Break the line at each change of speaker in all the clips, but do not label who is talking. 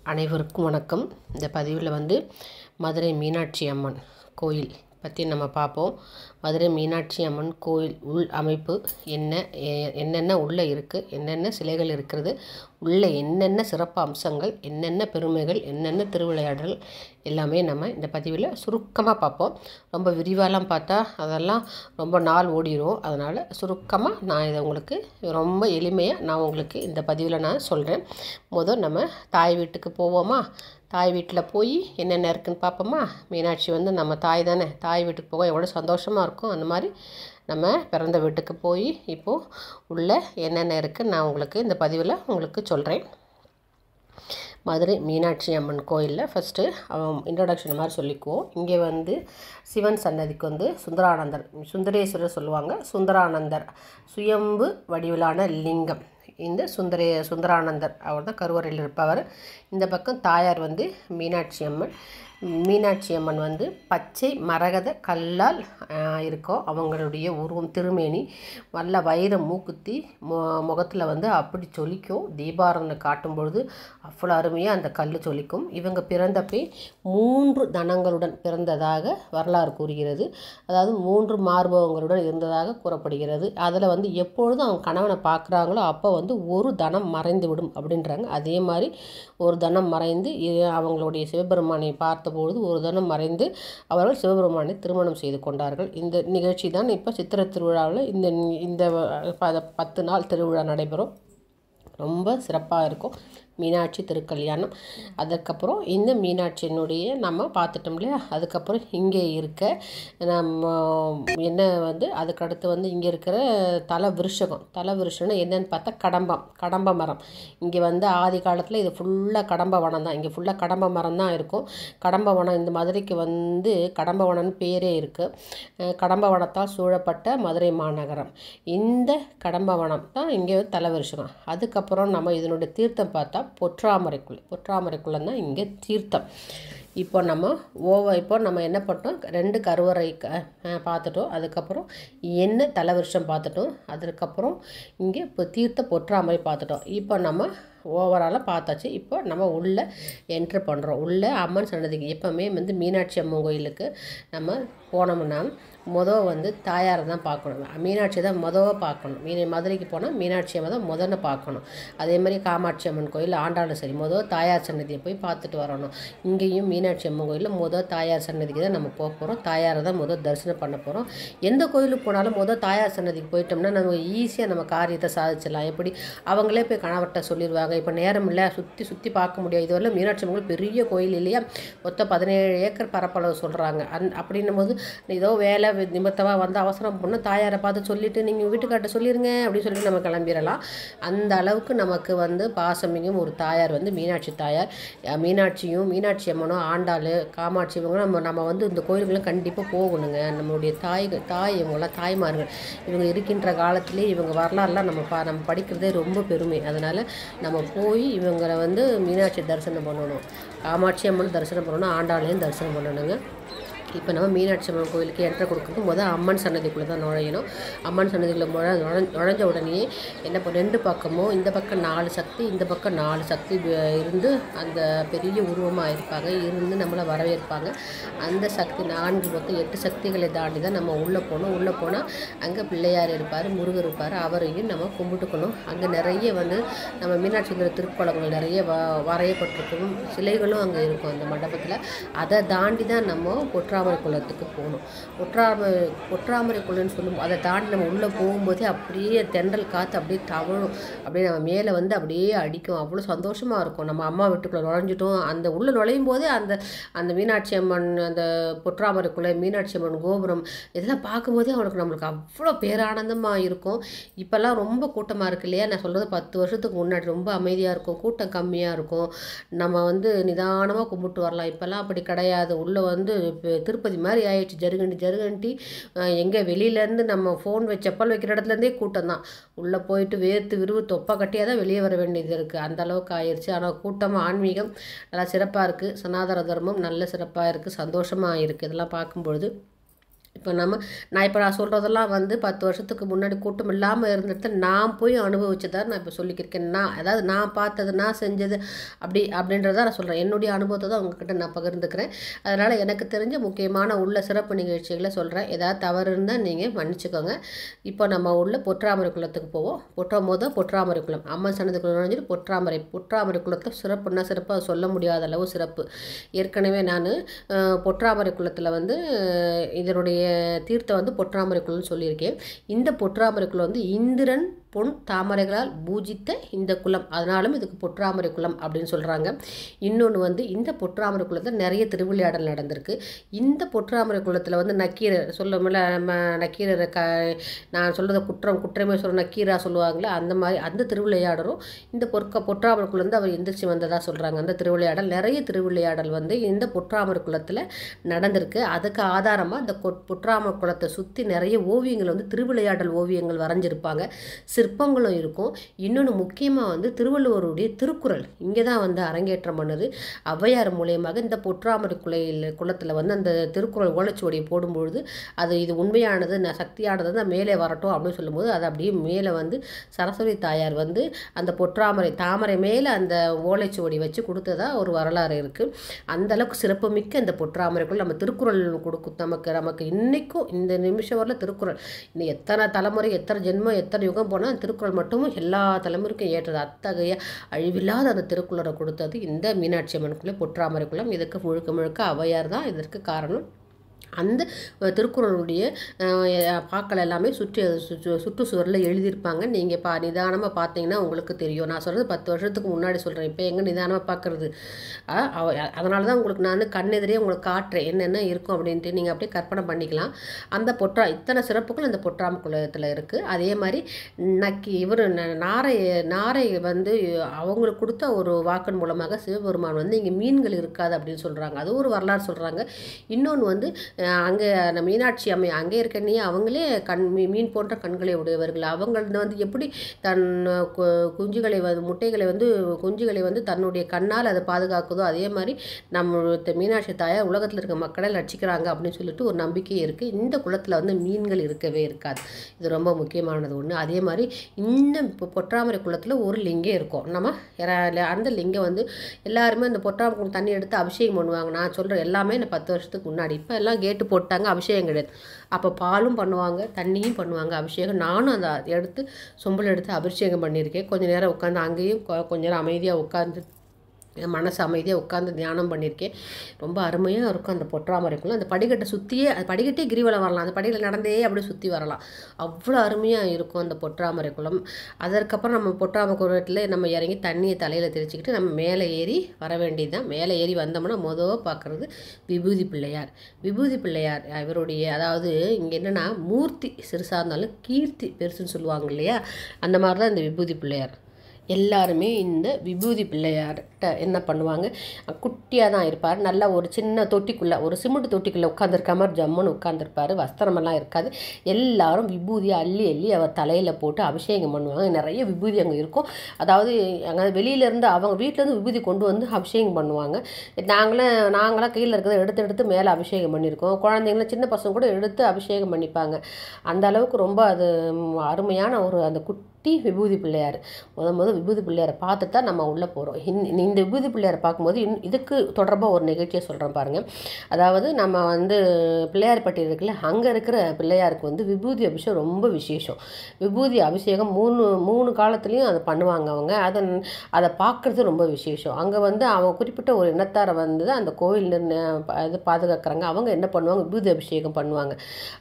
அனைவருக்கும் வணக்கம். இந்த பதிவில் மதுரை மீனாட்சி அம்மன் கோயில் பற்றி நம்ம பார்ப்போம். மதுரை மீனாட்சி அம்மன் கோயில் உள் அமைப்பு என்னென்ன உள்ளே இருக்குது, என்னென்ன சிலைகள் இருக்கிறது, உள்ளே என்னென்ன சிறப்பு அம்சங்கள், என்னென்ன பெருமைகள், என்னென்ன திருவிளையாடல் எல்லாமே நம்ம இந்த பதிவில் சுருக்கமாக பார்ப்போம். ரொம்ப விரிவாலாம் பார்த்தா அதெல்லாம் ரொம்ப நாள் ஓடிடும். அதனால் சுருக்கமாக நான் இதை உங்களுக்கு ரொம்ப எளிமையாக நான் உங்களுக்கு இந்த பதிவில் நான் சொல்கிறேன். முதல் நம்ம தாய் வீட்டுக்கு போவோமா? தாய் வீட்டில் போய் என்னென்ன இருக்குதுன்னு பார்ப்போமா? மீனாட்சி நம்ம தாய் தானே, தாய் வீட்டுக்கு போக எவ்வளோ சந்தோஷமாக இருக்கும். அந்த மாதிரி நம்ம பிறந்த வீட்டுக்கு போய் இப்போது உள்ள என்னென்ன இருக்குதுன்னு நான் உங்களுக்கு இந்த பதிவில் உங்களுக்கு சொல்கிறேன். மதுரை மீனாட்சி அம்மன் கோயிலில் ஃபஸ்ட்டு இன்ட்ரடக்ஷன் மாதிரி சொல்லிக்குவோம். இங்கே சிவன் சன்னதிக்கு சுந்தரானந்தர், சுந்தரேஸ்வரர் சொல்லுவாங்க. சுந்தரானந்தர் சுயம்பு வடிவிலான லிங்கம். இந்த சுந்தரானந்தர் அவர் தான் கருவறையில் இருப்பவர். இந்த பக்கம் தாயார் மீனாட்சி அம்மன். மீனாட்சி அம்மன் பச்சை மரகத கல்லால் இருக்கும். அவங்களுடைய உருவம் திருமேனி நல்ல வைர மூக்குத்தி முகத்தில் அப்படி சொலிக்கும். தீபாரதனை காட்டும் பொழுது அவ்வளோ அருமையாக அந்த கல் சொலிக்கும். இவங்க பிறந்தப்பே 3 தனங்களுடன் பிறந்ததாக வரலாறு கூறுகிறது. அதாவது 3 மார்பகங்களுடன் இருந்ததாக கூறப்படுகிறது. அதில் எப்பொழுதும் அவங்க கணவனை பார்க்குறாங்களோ அப்போ ஒரு தனம் மறைந்து விடும் அப்படின்றாங்க. அதே மாதிரி ஒரு தனம் மறைந்து அவங்களுடைய சிவபெருமானை பார்த்தபொழுது ஒரு தனம் மறைந்து அவர்கள் சிவபெருமானை திருமணம் செய்து கொண்டார்கள். இந்த நிகழ்ச்சி தான் இப்போ சித்திரை திருவிழாவில் இந்த 10 நாள் திருவிழா நடைபெறும். ரொம்ப சிறப்பாக இருக்கும் மீனாட்சி திருக்கல்யாணம். அதுக்கப்புறம் இந்த மீனாட்சியினுடைய நம்ம பார்த்துட்டோம் இல்லையா? அதுக்கப்புறம் இங்கே இருக்க நம்ம என்ன அதுக்கடுத்து இங்கே இருக்கிற தலை விருஷம்னா என்னென்னு பார்த்தா கடம்ப மரம். இங்கே ஆதி காலத்தில் இது ஃபுல்லாக கடம்ப வனம் தான். இங்கே ஃபுல்லாக கடம்ப மரம் தான் இருக்கும். கடம்ப வனம், இந்த மதுரைக்கு கடம்ப வனம்னு பேரே இருக்குது. கடம்ப வனத்தால் சூழப்பட்ட மதுரை மாநகரம். இந்த கடம்ப வனம் தான் இங்கே தலை விருஷம். அதுக்கப்புறம் நம்ம இதனுடைய தீர்த்தம் பார்த்தா பொற்றாமரைக்குள்ளே தான் இங்கே தீர்த்தம். இப்போ நம்ம என்ன பண்ணோம்? 2 கருவறை பார்த்துட்டோம். அதுக்கப்புறம் என்ன தலைவருஷம் பார்த்துட்டோம். அதுக்கப்புறம் இங்கே இப்போ தீர்த்த பொற்றாமரை பார்த்துட்டோம். இப்போ நம்ம ஓவராலாக பார்த்தாச்சு. இப்போ நம்ம உள்ளே என்ட்ரு பண்ணுறோம். உள்ளே அம்மன் சன்னதிக்கு எப்போவுமே மீனாட்சி அம்மன் கோயிலுக்கு நம்ம போனோம்னா தாயாரை தான் பார்க்கணும். மீனாட்சி தான் பார்க்கணும். மதுரைக்கு போனால் மீனாட்சி அம்மன் தான் முதல்ல பார்க்கணும். அதே மாதிரி காமாட்சி அம்மன் கோயில் ஆண்டாலும் சரி தாயார் சன்னதியை போய் பார்த்துட்டு வரணும். இங்கேயும் மீனாட்சி அம்மன் கோயிலில் தாயார் சன்னதிக்கு தான் நம்ம போக போகிறோம். தாயாரை தான் தரிசனம் பண்ண போகிறோம். எந்த கோயிலுக்கு போனாலும் தாயார் சன்னதிக்கு போயிட்டோம்னா நம்ம ஈஸியாக நம்ம காரியத்தை சாதிச்சிடலாம். எப்படி அவங்களே போய் கணவர்கிட்ட சொல்லிடுவாங்க. இப்போ நேரம் இல்லை, சுற்றி பார்க்க முடியாது. இதுவரை மீனாட்சி அம்மன் பெரிய கோயில் இல்லையா? மொத்தம் 17 ஏக்கர் பரப்பளவு சொல்கிறாங்க. அப்படின்னும் போது ஏதோ வேலை நிமித்தமாக அவசரம் பண்ண தாயாரை பார்த்து சொல்லிவிட்டு நீங்கள் வீட்டுக்கார்ட்ட சொல்லிடுங்க அப்படின்னு சொல்லிட்டு நம்ம கிளம்பிடலாம். அந்த அளவுக்கு நமக்கு பாசமிகும் ஒரு தாயார் மீனாட்சி தாயார். மீனாட்சி அம்மனும் ஆண்டாள் காமாட்சி இவங்க நம்ம இந்த கோயிலுக்குலாம் கண்டிப்பாக போகணுங்க. நம்மளுடைய தாய் இவங்களாம் தாய்மார்கள். இவங்க இருக்கின்ற காலத்திலே இவங்க வரலாறுலாம் நம்ம படிக்கிறதே ரொம்ப பெருமை. அதனால் நம்ம போய் இவங்களை மீனாட்சி தரிசனம் பண்ணணும், காமாட்சி அம்மன் தரிசனம் பண்ணணும், ஆண்டாளையும் தரிசனம் பண்ணணுங்க. இப்போ நம்ம மீனாட்சி அம்மன் கோயிலுக்கு என்ட்ரு கொடுக்குறது அம்மன் சன்னதிக்குள்ளே தான் நுழையணும். அம்மன் சன்னதிக்குள்ளே நுழைஞ்ச உடனே என்ன 2 பக்கமும் இந்த பக்கம் 4 சக்தி, இந்த பக்கம் 4 சக்தி இருந்து அந்த பெரிய உருவமாக இருப்பாங்க. இருந்து நம்மளை வரவேற்பாங்க. அந்த சக்தி 4 மொத்தம் 8 சக்திகளை தாண்டி தான் நம்ம உள்ளே போகணும். உள்ளே போனால் அங்கே பிள்ளையார் இருப்பார், முருகர் இருப்பார். அவரையும் நம்ம கும்பிட்டுக்கணும். அங்கே நிறைய நம்ம மீனாட்சி திருக்கோலங்கள் நிறைய வரையப்பட்டிருக்கும். சிலைகளும் அங்கே இருக்கும் அந்த மண்டபத்தில். அதை தாண்டி தான் நம்ம பொற்றாமரை குளத்துக்கு போகணும். பொற்றாமரை குளம்னு சொல்லும் அதை தாண்டி நம்ம உள்ளே போகும்போதே அப்படியே தென்றல் காற்று அப்படியே தவழும். அப்படியே நம்ம மேலே அப்படியே அடிக்கும். அவ்வளோ சந்தோஷமாக இருக்கும். நம்ம அம்மா வீட்டுக்குள்ளே நுழைஞ்சிட்டோம். அந்த உள்ளே நுழையும் போதே அந்த மீனாட்சி அம்மன், அந்த பொற்றாமரை குளம், மீனாட்சி அம்மன் கோபுரம் இதெல்லாம் பார்க்கும்போதே நம்மளுக்கு அவ்வளோ பேரானந்தமாக இருக்கும். இப்போல்லாம் ரொம்ப கூட்டமாக இருக்கு இல்லையா? நான் சொல்கிறது 10 வருஷத்துக்கு முன்னாடி ரொம்ப அமைதியாக இருக்கும், கூட்டம் கம்மியாக இருக்கும். நம்ம நிதானமாக கும்பிட்டு வரலாம். இப்போல்லாம் அப்படி கிடையாது. உள்ளே திருப்பதி மாதிரி ஆயிடுச்சு. ஜருகண்டி எங்கே வெளியிலேருந்து நம்ம ஃபோன் செப்பல் வைக்கிற இடத்துலேருந்தே கூட்டம் தான். உள்ளே போயிட்டு வேர்த்து விறுவு தொப்பை கட்டியாக தான் வெளியே வர வேண்டியது இருக்குது. அந்த அளவுக்கு ஆயிடுச்சு. ஆனால் கூட்டமாக ஆன்மீகம் நல்லா சிறப்பாக இருக்குது. சனாதன தர்மம் நல்ல சிறப்பாக இருக்குது, சந்தோஷமாக இருக்குது. இதெல்லாம் பார்க்கும்பொழுது இப்போ நான் சொல்கிறதெல்லாம் வந்து 10 வருஷத்துக்கு முன்னாடி கூட்டம் இல்லாமல் இருந்துட்டு நான் போய் அனுபவிச்சதை நான் இப்போ சொல்லிக்கிருக்கேன். அதாவது நான் பார்த்தது, நான் செஞ்சது அப்படின்றத நான் சொல்கிறேன். என்னுடைய அனுபவத்தை தான் உங்ககிட்ட நான் பகிர்ந்துக்கிறேன். அதனால் எனக்கு தெரிஞ்ச முக்கியமான உள்ள சிறப்பு நிகழ்ச்சிகளை சொல்கிறேன். ஏதாவது தவறு இருந்தால் நீங்கள் மன்னிச்சுக்கோங்க. இப்போ நம்ம உள்ள பொற்றாமரை குளத்துக்கு போவோம். பொற்றாமரை குளம் அம்மன் சன்னதிக்குள்ள நுழைஞ்சிட்டு பொற்றாமரை குளத்தை சிறப்பாக சொல்ல முடியாத அளவு சிறப்பு. ஏற்கனவே நான் பொற்றாமரை குளத்தில் வந்து இதனுடைய தீர்த்தம் வந்து பொற்றாமரை குளம்னு சொல்லியிருக்கேன். இந்த பொற்றாமரை குளம் வந்து இந்திரன் பொன் தாமரைகளால் பூஜித்த இந்த குளம், அதனாலும் இதுக்கு பொற்றாமரை குளம் அப்படின்னு சொல்கிறாங்க. இன்னொன்று வந்து இந்த பொற்றாமரை குளத்தில் நிறைய திருவிளையாடல் நடந்திருக்கு. இந்த பொற்றாமரை குளத்தில் வந்து நக்கீரர் நம்ம நக்கீரர் நான் சொல்கிறத குற்றமே சொல்கிற நக்கீரா சொல்லுவாங்களே, அந்த மாதிரி அந்த திருவிளையாடலும் இந்த பொற்றாமரை குளம் வந்து அவர் எந்திரிச்சு வந்ததாக சொல்கிறாங்க. அந்த திருவிளையாடல், நிறைய திருவிளையாடல் வந்து இந்த பொற்றாமரை குளத்தில் நடந்திருக்கு. அதுக்கு ஆதாரமாக இந்த பொற்றாமரை குளத்தை சுற்றி நிறைய ஓவியங்கள் வந்து திருவிளையாடல் ஓவியங்கள் வரைஞ்சிருப்பாங்க. சிற்பங்களும் இருக்கும். இன்னொன்று முக்கியமாக வந்து திருவள்ளுவருடைய திருக்குறள் இங்கே தான் வந்து அரங்கேற்றம் பண்ணுது. ஔவையார் மூலியமாக இந்த பொற்றாமரை குளத்தில் வந்து அந்த திருக்குறள் ஓலைச்சுவடியை போடும்பொழுது இது உண்மையானது, சக்தியானது தான் மேலே வரட்டும் அப்படின்னு சொல்லும்போது அது அப்படியே மேலே வந்து சரஸ்வதி தாயார் வந்து அந்த தாமரை மேலே அந்த ஓலைச்சுவடி வச்சு கொடுத்ததா ஒரு வரலாறு இருக்குது. அந்தளவுக்கு சிறப்புமிக்க இந்த பொற்றாமரைக்குள் நம்ம திருக்குறள் நமக்கு இன்னைக்கும் இந்த நிமிஷம் வரல திருக்குறள் இன்னும் எத்தனை தலைமுறை, எத்தனை ஜென்மம், எத்தனை யுகம் போனால் திருக்குறள் மட்டும் எல்லா தலைமுறைக்கும் ஏற்றது. அத்தகைய அழிவில்லாத அந்த திருக்குறளை கொடுத்தது இந்த மீனாட்சி அம்மனுக்குள்ளே பொற்றாமரை குளம். இதுக்கு முழுக்க ஔவையார் தான் இதற்கு காரணம். அந்த திருக்குறளுடைய பாக்கள் எல்லாமே சுற்றுச்சுவரில் எழுதியிருப்பாங்க. நீங்கள் நிதானமாக பார்த்தீங்கன்னா உங்களுக்கு தெரியும். நான் சொல்கிறது 10 வருஷத்துக்கு முன்னாடி சொல்கிறேன். இப்போ எங்கே நிதானமாக பார்க்குறது? அதனால தான் உங்களுக்கு நான் கண்ணெதிரே உங்களுக்கு காட்டுறேன் என்னென்ன இருக்கும் அப்படின்ட்டு நீங்கள் அப்படியே கற்பனை பண்ணிக்கலாம். அந்த இத்தனை சிறப்புகள் அந்த பொற்றாமரை குளத்தில் இருக்குது. அதே மாதிரி இவர் நாரை வந்து அவங்களுக்கு கொடுத்த ஒரு வாக்கின் மூலமாக சிவபெருமான் வந்து இங்கே மீன்கள் இருக்காது அப்படின்னு சொல்கிறாங்க. அது ஒரு வரலாறு சொல்கிறாங்க. இன்னொன்று வந்து அங்கே மீனாட்சி அம்மை அங்கே இருக்கனே அவங்களே மீன் போன்ற கண்களை உடையவர்கள். அவங்க வந்து எப்படி தன் குஞ்சுகளை குஞ்சுகளை வந்து தன்னுடைய கண்ணால் அதை பாதுகாக்குதோ அதே மாதிரி நம்ம மீனாட்சி தாயார் உலகத்தில் இருக்க மக்களை ரட்சிக்கிறாங்க அப்படின்னு சொல்லிட்டு ஒரு நம்பிக்கை இருக்குது. இந்த குளத்தில் வந்து மீன்கள் இருக்கவே இருக்காது. இது ரொம்ப முக்கியமானது ஒன்று. அதே மாதிரி இந்த பொற்றாமரை குளத்தில் ஒரு லிங்கம் இருக்கும். அந்த லிங்கம் வந்து எல்லாருமே இந்த பொற்றாமரை குளம் தண்ணி எடுத்து அபிஷேகம் பண்ணுவாங்க. நான் சொல்கிறேன் எல்லாமே இந்த 10 வருஷத்துக்கு முன்னாடி. இப்போ எல்லாம் கேட்டு போட்டாங்க, அபிஷேகம் கிடையாது. அப்போ பாலும் பண்ணுவாங்க, தண்ணியும் பண்ணுவாங்க, அபிஷேகம். நானும் அந்த எடுத்து சொம்பில் எடுத்து அபிஷேகம் பண்ணியிருக்கேன். கொஞ்சம் நேரம் உட்காந்து அங்கேயும் கொஞ்சம் நேரம் அமைதியாக உட்காந்து மனசு அமைதியாக உட்காந்து தியானம் பண்ணியிருக்கேன். ரொம்ப அருமையாக இருக்கும் அந்த பொற்றாமரைக்குள்ள. அந்த படிக்கட்டே கிரிவலம் வரலாம். அந்த படியில் நடந்தே அப்படியே சுற்றி வரலாம். அவ்வளோ அருமையாக இருக்கும் அந்த பொற்றாமரை குளம். அதற்கப்புறம் நம்ம பொற்றாமரை குளத்தில் நம்ம இறங்கி தண்ணியை தலையில் தெளிச்சிக்கிட்டு நம்ம மேலே ஏறி வர வேண்டியது தான். மேலே ஏறி வந்தோம்னா பார்க்குறது விபூதி பிள்ளையார். இவருடைய அதாவது இங்கே என்னென்னா மூர்த்தி சிறுசாக இருந்தாலும் கீர்த்தி பெருசுன்னு சொல்லுவாங்க இல்லையா, அந்த மாதிரி தான் இந்த விபூதி பிள்ளையார். எல்லாருமே இந்த விபூதி பிள்ளையார்கிட்ட என்ன பண்ணுவாங்க, குட்டியாக தான் இருப்பார். நல்லா ஒரு சின்ன தொட்டிக்குள்ளே, ஒரு சிமெண்ட் தொட்டிக்குள்ளே உட்காந்துருக்க மாதிரி ஜம்முன்னு உட்காந்துருப்பார். வஸ்திரமெல்லாம் இருக்காது. எல்லாரும் விபூதியை அள்ளி அவர் தலையில் போட்டு அபிஷேகம் பண்ணுவாங்க. நிறைய விபூதி அங்கே இருக்கும். அதாவது அங்கே வெளியிலேருந்து அவங்க வீட்டிலேருந்து விபூதி கொண்டு வந்து அபிஷேகம் பண்ணுவாங்க. நாங்களாம் கையில் இருக்கிறத எடுத்து மேலே அபிஷேகம் பண்ணியிருக்கோம். குழந்தைங்களாம் சின்ன பசங்க கூட எடுத்து அபிஷேகம் பண்ணிப்பாங்க. அந்த அளவுக்கு ரொம்ப அது அருமையான அந்த குட்டி விபூதி பிள்ளையார். முதல் விபூதி பிள்ளையாரை பார்த்துட்டு தான் நம்ம உள்ளே போகிறோம். இந்த விபூதி பிள்ளையாரை பார்க்கும்போது இதுக்கு தொடர்பாக ஒரு நிகழ்ச்சியை சொல்கிறேன் பாருங்கள். அதாவது நம்ம வந்து பிள்ளையார்பட்டி இருக்குல்ல, அங்கே இருக்கிற பிள்ளையாருக்கு வந்து விபூதி அபிஷேகம் ரொம்ப விசேஷம். விபூதி அபிஷேகம் மூணு காலத்துலேயும் அதை பண்ணுவாங்க அவங்க. அதை பார்க்குறது ரொம்ப விசேஷம். அங்கே வந்து அவங்க குறிப்பிட்ட ஒரு இனத்தாரை வந்து அந்த கோவில் இது பாதுகாக்கிறாங்க. அவங்க என்ன பண்ணுவாங்க, விபூதி அபிஷேகம் பண்ணுவாங்க.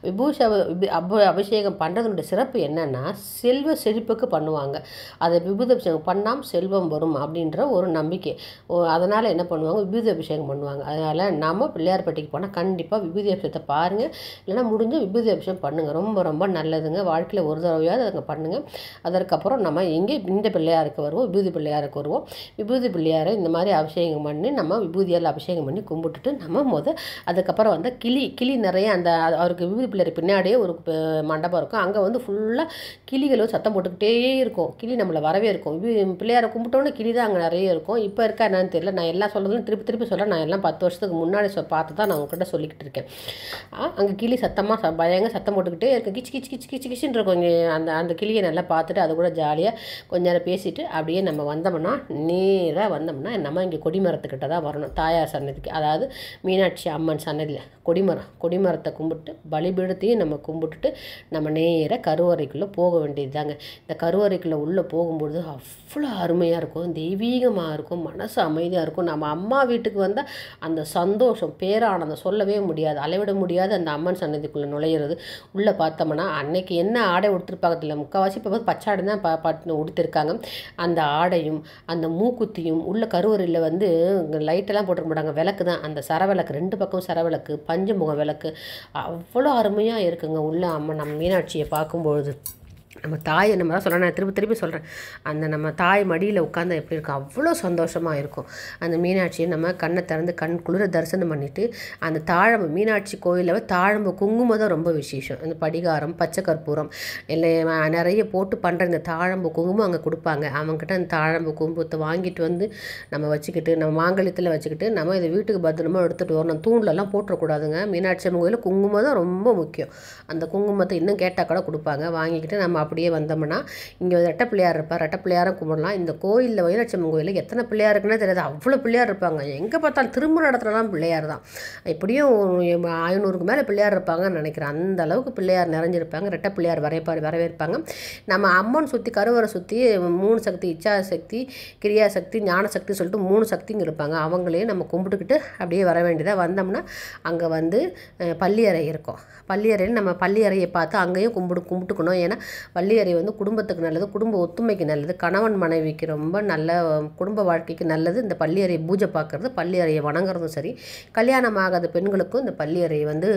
அபிஷேகம் பண்ணுறதுனுடைய சிறப்பு என்னென்னா செல்வ செழிப்புக்கு பண்ணுவாங்க. அதை விபூதி அபிஷேகம் பண்ணாமல் செல்வம் வரும் அப்படின்ற ஒரு நம்பிக்கை. அதனால் என்ன பண்ணுவாங்க, விபூதி அபிஷேகம் பண்ணுவாங்க. அதனால் நம்ம பிள்ளையார்பட்டிக்கு போனால் கண்டிப்பாக விபூதி அபிஷேகத்தை பாருங்கள். இல்லைன்னா முடிஞ்ச விபூதி அபிஷேகம் பண்ணுங்கள். ரொம்ப ரொம்ப நல்லதுங்க. வாழ்க்கையில் ஒரு தடவையாவது அதை பண்ணுங்கள். அதற்கப்புறம் நம்ம இந்த பிள்ளையாருக்கு வருவோம், விபூதி பிள்ளையாருக்கு வருவோம். விபூதி பிள்ளையாரை இந்த மாதிரி அபிஷேகம் பண்ணி நம்ம விபூதியால் அபிஷேகம் பண்ணி கும்பிட்டுட்டு நம்ம அதுக்கப்புறம் வந்து கிளி நிறைய அவருக்கு விபூதி பிள்ளையார் பின்னாடியே ஒரு மண்டபம் இருக்கும். அங்கே வந்து ஃபுல்லாக கிளிகளும் சத்தம் போட்டுக்கிட்டே வந்துக்கிட்டே இருக்கும். கிளி நம்மளை வரவே இருக்கும். பிள்ளையாரை கும்பிட்டோன்னே கிளி தான் அங்கே நிறைய இருக்கும். இப்போ இருக்கா என்னன்னு தெரியல. நான் எல்லாம் சொல்கிறதும் திருப்பி சொல்கிறேன். நான் எல்லாம் 10 வருஷத்துக்கு முன்னாடி பார்த்து தான் நான் உங்ககிட்ட சொல்லிக்கிட்டு இருக்கேன். அங்கே கிளி சத்தமாக பயங்கர சத்தம் போட்டுக்கிட்டே இருக்கும். கிச்சு கிச்சு கிச்சு கிச்சு கிச்சுன்னு இருக்கும். இங்கே அந்த கிளியை நல்லா பார்த்துட்டு அது கூட ஜாலியாக கொஞ்ச நேரம் பேசிட்டு அப்படியே நம்ம வந்தோம்னா நேராக வந்தோம்னா நம்ம இங்கே கொடிமரத்துக்கிட்ட தான் வரணும். தாயார் சன்னதிக்கு, அதாவது மீனாட்சி அம்மன் சன்னதியில் கொடிமரத்தை கும்பிட்டு பலிபீடத்தையும் நம்ம கும்பிட்டுட்டு நம்ம நேராக கருவறைக்குள்ளே போக வேண்டியது தாங்க. இந்த கருவறைக்குள்ளே உள்ளே போகும்பொழுது அவ்வளோ அருமையாக இருக்கும், தெய்வீகமாக இருக்கும், மனசு அமைதியாக இருக்கும். நம்ம அம்மா வீட்டுக்கு வந்தால் அந்த சந்தோஷம் பேரானந்தம் சொல்லவே முடியாது, அளவிட முடியாது. அந்த அம்மன் சன்னதிக்குள்ளே நுழையிறது உள்ளே பார்த்தோம்னா அன்னைக்கு என்ன ஆடை உடுத்திருப்பாங்க இல்லை, முக்கால்வாசி இப்போ பச்சாடை தான் உடுத்திருக்காங்க. அந்த ஆடையும் அந்த மூக்குத்தியும் உள்ள கருவறையில் வந்து லைட்டெல்லாம் போட்டுக்க மாட்டாங்க, விளக்கு தான். அந்த சரவிளக்கு 2 பக்கம் சரவிளக்கு, பஞ்சமுக விளக்கு அவ்வளோ அருமையாக இருக்குங்க உள்ள அம்மன் நம்ம மீனாட்சியை பார்க்கும்பொழுது. நம்ம தாயை நம்ம தான் சொல்கிறேன், நான் திருப்பி சொல்கிறேன், அந்த நம்ம தாய் மடியில் உட்காந்து எப்படி இருக்கும், அவ்வளோ சந்தோஷமாக இருக்கும். அந்த மீனாட்சியை நம்ம கண்ணை திறந்து கண் குளிர தரிசனம் பண்ணிவிட்டு அந்த தாழம்பு மீனாட்சி கோயிலில் தாழம்பு குங்குமம் தான் ரொம்ப விசேஷம். அந்த படிகாரம் பச்சை கற்பூரம் இல்லை நிறைய போட்டு பண்ணுற இந்த தாழம்பு குங்குமம் அங்கே கொடுப்பாங்க. அவங்ககிட்ட அந்த தாழம்பு குங்குமத்தை வாங்கிட்டு வந்து நம்ம வச்சுக்கிட்டு நம்ம மாங்கல்யத்தில் வச்சுக்கிட்டு நம்ம இதை வீட்டுக்கு பத்திரமா எடுத்துகிட்டு வரணும். தூண்லலாம் போட்டுறக்கூடாதுங்க. மீனாட்சி அம்மன் கோயிலில் குங்குமம் தான் ரொம்ப முக்கியம். அந்த குங்குமத்தை இன்னும் கேட்டால் கூட கொடுப்பாங்க. வாங்கிக்கிட்டு நம்ம அப்படியே வந்தோம்னா இங்கே ரெட்டை பிள்ளையார் இருப்பார், ரெட்டை பிள்ளையாரும் கும்பிடலாம். இந்த கோயிலில் மீனாட்சி அம்மன் கோயிலில் எத்தனை பிள்ளையார் இருக்குன்னே தெரியாது, அவ்வளோ பிள்ளையார் இருப்பாங்க. எங்கே பார்த்தாலும் திருமண இடத்துலலாம் பிள்ளையார் தான். எப்படியும் 500க்கு மேலே பிள்ளையார் இருப்பாங்கன்னு நினைக்கிறேன். அந்த அளவுக்கு பிள்ளையார் நிறைஞ்சிருப்பாங்க. ரெட்டை பிள்ளையார் வரவேற்பாங்க. நம்ம அம்மன் சுற்றி கருவறை சுற்றி 3 சக்தி, இச்சா சக்தி, கிரியா சக்தி, ஞான சக்தி சொல்லிட்டு 3 சக்திங்க இருப்பாங்க. அவங்களையும் நம்ம கும்பிட்டுக்கிட்டு அப்படியே வர வேண்டியதாக வந்தோம்னா அங்கே வந்து பள்ளியறை இருக்கும். பள்ளியறையில் நம்ம பள்ளியறையை பார்த்து அங்கேயும் கும்பிட்டுக்கணும். ஏன்னா பள்ளியறை வந்து குடும்பத்துக்கு நல்லது, குடும்ப ஒத்துமைக்கு நல்லது, கணவன் மனைவிக்கு ரொம்ப நல்ல, குடும்ப வாழ்க்கைக்கு நல்லது. இந்த பள்ளியறை பூஜை பார்க்குறது, பள்ளியறையை வணங்குறதும் சரி. கல்யாணம் ஆகாத பெண்களுக்கும் இந்த பள்ளியறை வந்து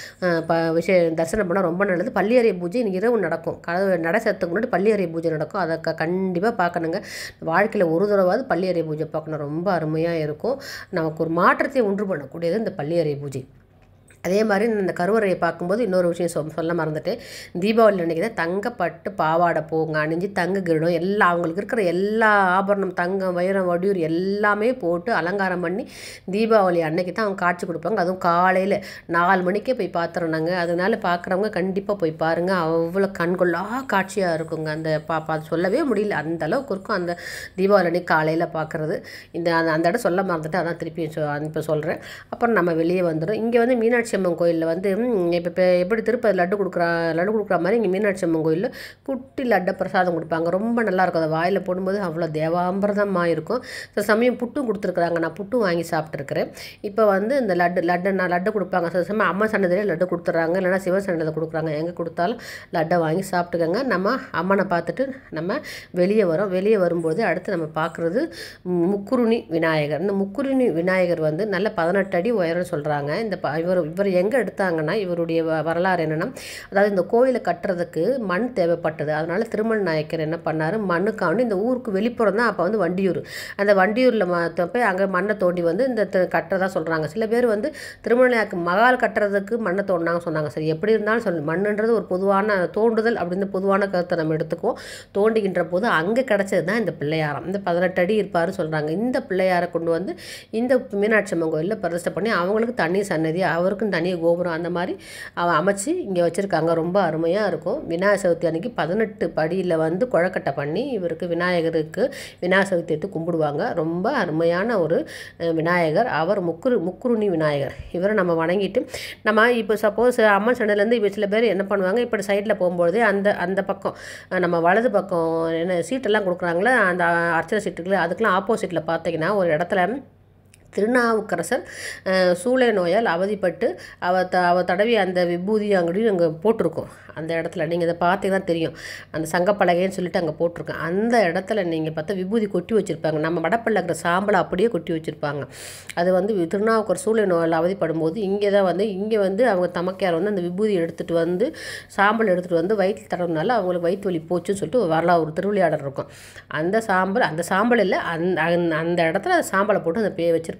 தரிசனம் பண்ணால் ரொம்ப நல்லது. பள்ளியறை பூஜை இன்னைக்கு இரவு நடக்கும். நடை சேர்த்துக்கு முன்னாடி பள்ளியறை பூஜை நடக்கும். அதை கண்டிப்பாக பார்க்கணுங்க. வாழ்க்கையில் ஒரு தடவாவது பள்ளியறை பூஜை பார்க்கணும். ரொம்ப அருமையாக இருக்கும். நமக்கு ஒரு மாற்றத்தை உண்டு பண்ணக்கூடியது இந்த பள்ளியறை பூஜை. அதே மாதிரி இந்த கருவறையை பார்க்கும்போது இன்னொரு விஷயம் சொல்ல மறந்துட்டு, தீபாவளி அன்றைக்கி தான் தங்கப்பட்டு பாவாடை போங்க அணிஞ்சு தங்க கிரீடம் எல்லாம் அவங்களுக்கு இருக்கிற எல்லா ஆபரணம் தங்கம் வைரம் வடியூர் எல்லாமே போட்டு அலங்காரம் பண்ணி தீபாவளி அன்னைக்கு தான் அவங்க காட்சி கொடுப்பாங்க. அதுவும் காலையில் 4 மணிக்கே போய் பார்த்துறோனாங்க. அதனால பார்க்குறவங்க கண்டிப்பாக போய் பாருங்கள். அவ்வளோ கண்கொள்ளா காட்சியாக இருக்குங்க. அந்த அது சொல்லவே முடியல, அந்த அளவுக்கு இருக்கும் அந்த தீபாவளி அன்னைக்கு காலையில் பார்க்குறது. அந்த இடம் சொல்ல மறந்துட்டு அதான் திருப்பி இப்போ சொல்கிறேன். அப்புறம் நம்ம வெளியே வந்துடும். இங்கே வந்து மீனாட்சி அம்மன் கோயிலில் வந்து இப்போ எப்படி திருப்பதி லட்டு கொடுக்குற மாதிரி இங்கே மீனாட்சி அம்மன் கோயிலில் குட்டி லட்டை பிரசாதம் கொடுப்பாங்க. ரொம்ப நல்லாயிருக்கும். அதை வாயில் போடும்போது அவ்வளோ தேவாமிர்தமாக இருக்கும். சில சமயம் புட்டும் கொடுத்துருக்குறாங்க. நான் புட்டும் வாங்கி சாப்பிட்ருக்கிறேன். இப்போ வந்து இந்த லட்டு கொடுப்பாங்க. சில சமயம் அம்மா சன்னதிலே லட்டு கொடுத்துட்றாங்க, இல்லைனா சிவன் சன்னதியில் கொடுக்குறாங்க. எங்கே கொடுத்தாலும் லட்டை வாங்கி சாப்பிட்டுக்கோங்க. நம்ம அம்மனை பார்த்துட்டு நம்ம வெளியே வரும்போது அடுத்து நம்ம பார்க்குறது முக்குருணி விநாயகர். இந்த முக்குருணி விநாயகர் வந்து நல்ல 18 அடி உயரம்னு சொல்கிறாங்க. இவர் எங்கே எடுத்தாங்கன்னா, இவருடைய வரலாறு என்னென்னா, அதாவது இந்த கோயிலை கட்டுறதுக்கு மண் தேவைப்பட்டது. அதனால் திருமல் நாயக்கர் என்ன பண்ணார், மண்ணுக்காண்டி இந்த ஊருக்கு வெளிப்புறம் தான் அப்போ வந்து வண்டியூர். அந்த வண்டியூரில் போய் அங்கே மண்ணை தோண்டி வந்து இந்த கட்டுறதா சொல்கிறாங்க. சில பேர் வந்து திருமல் நாயக்கர் மகால் கட்டுறதுக்கு மண்ணை தோண்டினாங்க சொன்னாங்க. சரி, எப்படி இருந்தாலும் மண்ணுன்றது ஒரு பொதுவான தோண்டுதல் அப்படின்னு பொதுவான கருத்தை நம்ம எடுத்துக்குவோம். தோண்டுகின்ற போது அங்கே கிடச்சது தான் இந்த பிள்ளையாரம். இந்த 18 அடி இருப்பார்னு சொல்கிறாங்க. இந்த பிள்ளையாரை கொண்டு வந்து இந்த மீனாட்சி அம்மன் கோயிலில் பிரதிஷ்டை பண்ணி அவங்களுக்கு தனி சன்னதி, அவருக்கும் தனி கோபுரம் அந்த மாதிரி அமைச்சு இங்கே வச்சுருக்காங்க. ரொம்ப அருமையாக இருக்கும். விநாயகர் சதுர்த்தி அன்றைக்கி 18 படியில் வந்து குழக்கட்டை பண்ணி இவருக்கு விநாயகருக்கு விநாயகர் சதுர்த்தி எடுத்து கும்பிடுவாங்க. ரொம்ப அருமையான ஒரு விநாயகர். அவர் முக்குருணி விநாயகர். இவரை நம்ம வணங்கிட்டு நம்ம இப்போ சப்போஸ் அம்மன் சன்னதிலேருந்து இப்போ சில பேர் என்ன பண்ணுவாங்க, இப்படி சைடில் போகும்போது அந்த பக்கம் நம்ம வலது பக்கம் என்ன சீட்டெல்லாம் கொடுக்குறாங்களே, அந்த அர்ச்சனை சீட்டுகள் அதுக்கெலாம் ஆப்போசிட்டில் பார்த்தீங்கன்னா ஒரு இடத்துல திருநாவுக்கரசர் சூளை நோயால் அவதிப்பட்டு அவ தடவி அந்த விபூதி அங்கேயும் அங்கே போட்டிருக்கோம். அந்த இடத்துல நீங்கள் இதை பார்த்தீங்கன்னா தெரியும். அந்த சங்கப்பலகைன்னு சொல்லிட்டு அங்கே போட்டிருக்கேன். அந்த இடத்துல நீங்கள் பார்த்தா விபூதி கொட்டி வச்சுருப்பாங்க. நம்ம வடப்பல்ல இருக்கிற சாம்பலை அப்படியே கொட்டி வச்சுருப்பாங்க. அது வந்து திருநாவுக்கர் சூளை நோயால் அவதிப்படும்போது இங்கே வந்து அவங்க தமக்கையார் வந்து அந்த விபூதி எடுத்துகிட்டு வந்து சாம்பல் எடுத்துகிட்டு வந்து வயிற்றில் தடவுனால அவங்களுக்கு வயிற்று வலி போச்சுன்னு சொல்லிட்டு வரலாறு ஒரு திருவிளையாடல் இருக்கும். அந்த சாம்பல் இல்லை அந்த இடத்துல சாம்பலை போட்டு அந்த வச்சுருப்பாங்க.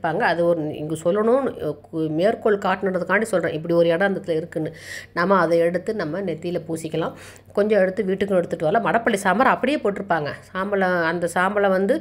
வச்சுருப்பாங்க. அது ஒரு இங்கே சொல்லணும்னு மேற்கோள் காட்டணுன்றதுக்காண்டி சொல்கிறேன், இப்படி ஒரு இடம் அந்த இடத்துல இருக்குதுன்னு. நம்ம அதை எடுத்து நம்ம நெத்தியில் பூசிக்கலாம். கொஞ்சம் எடுத்து வீட்டுக்கும் எடுத்துகிட்டு வரலாம். மடப்பள்ளி சாம்பார் அப்படியே போட்டிருப்பாங்க. அந்த சாம்பலை வந்து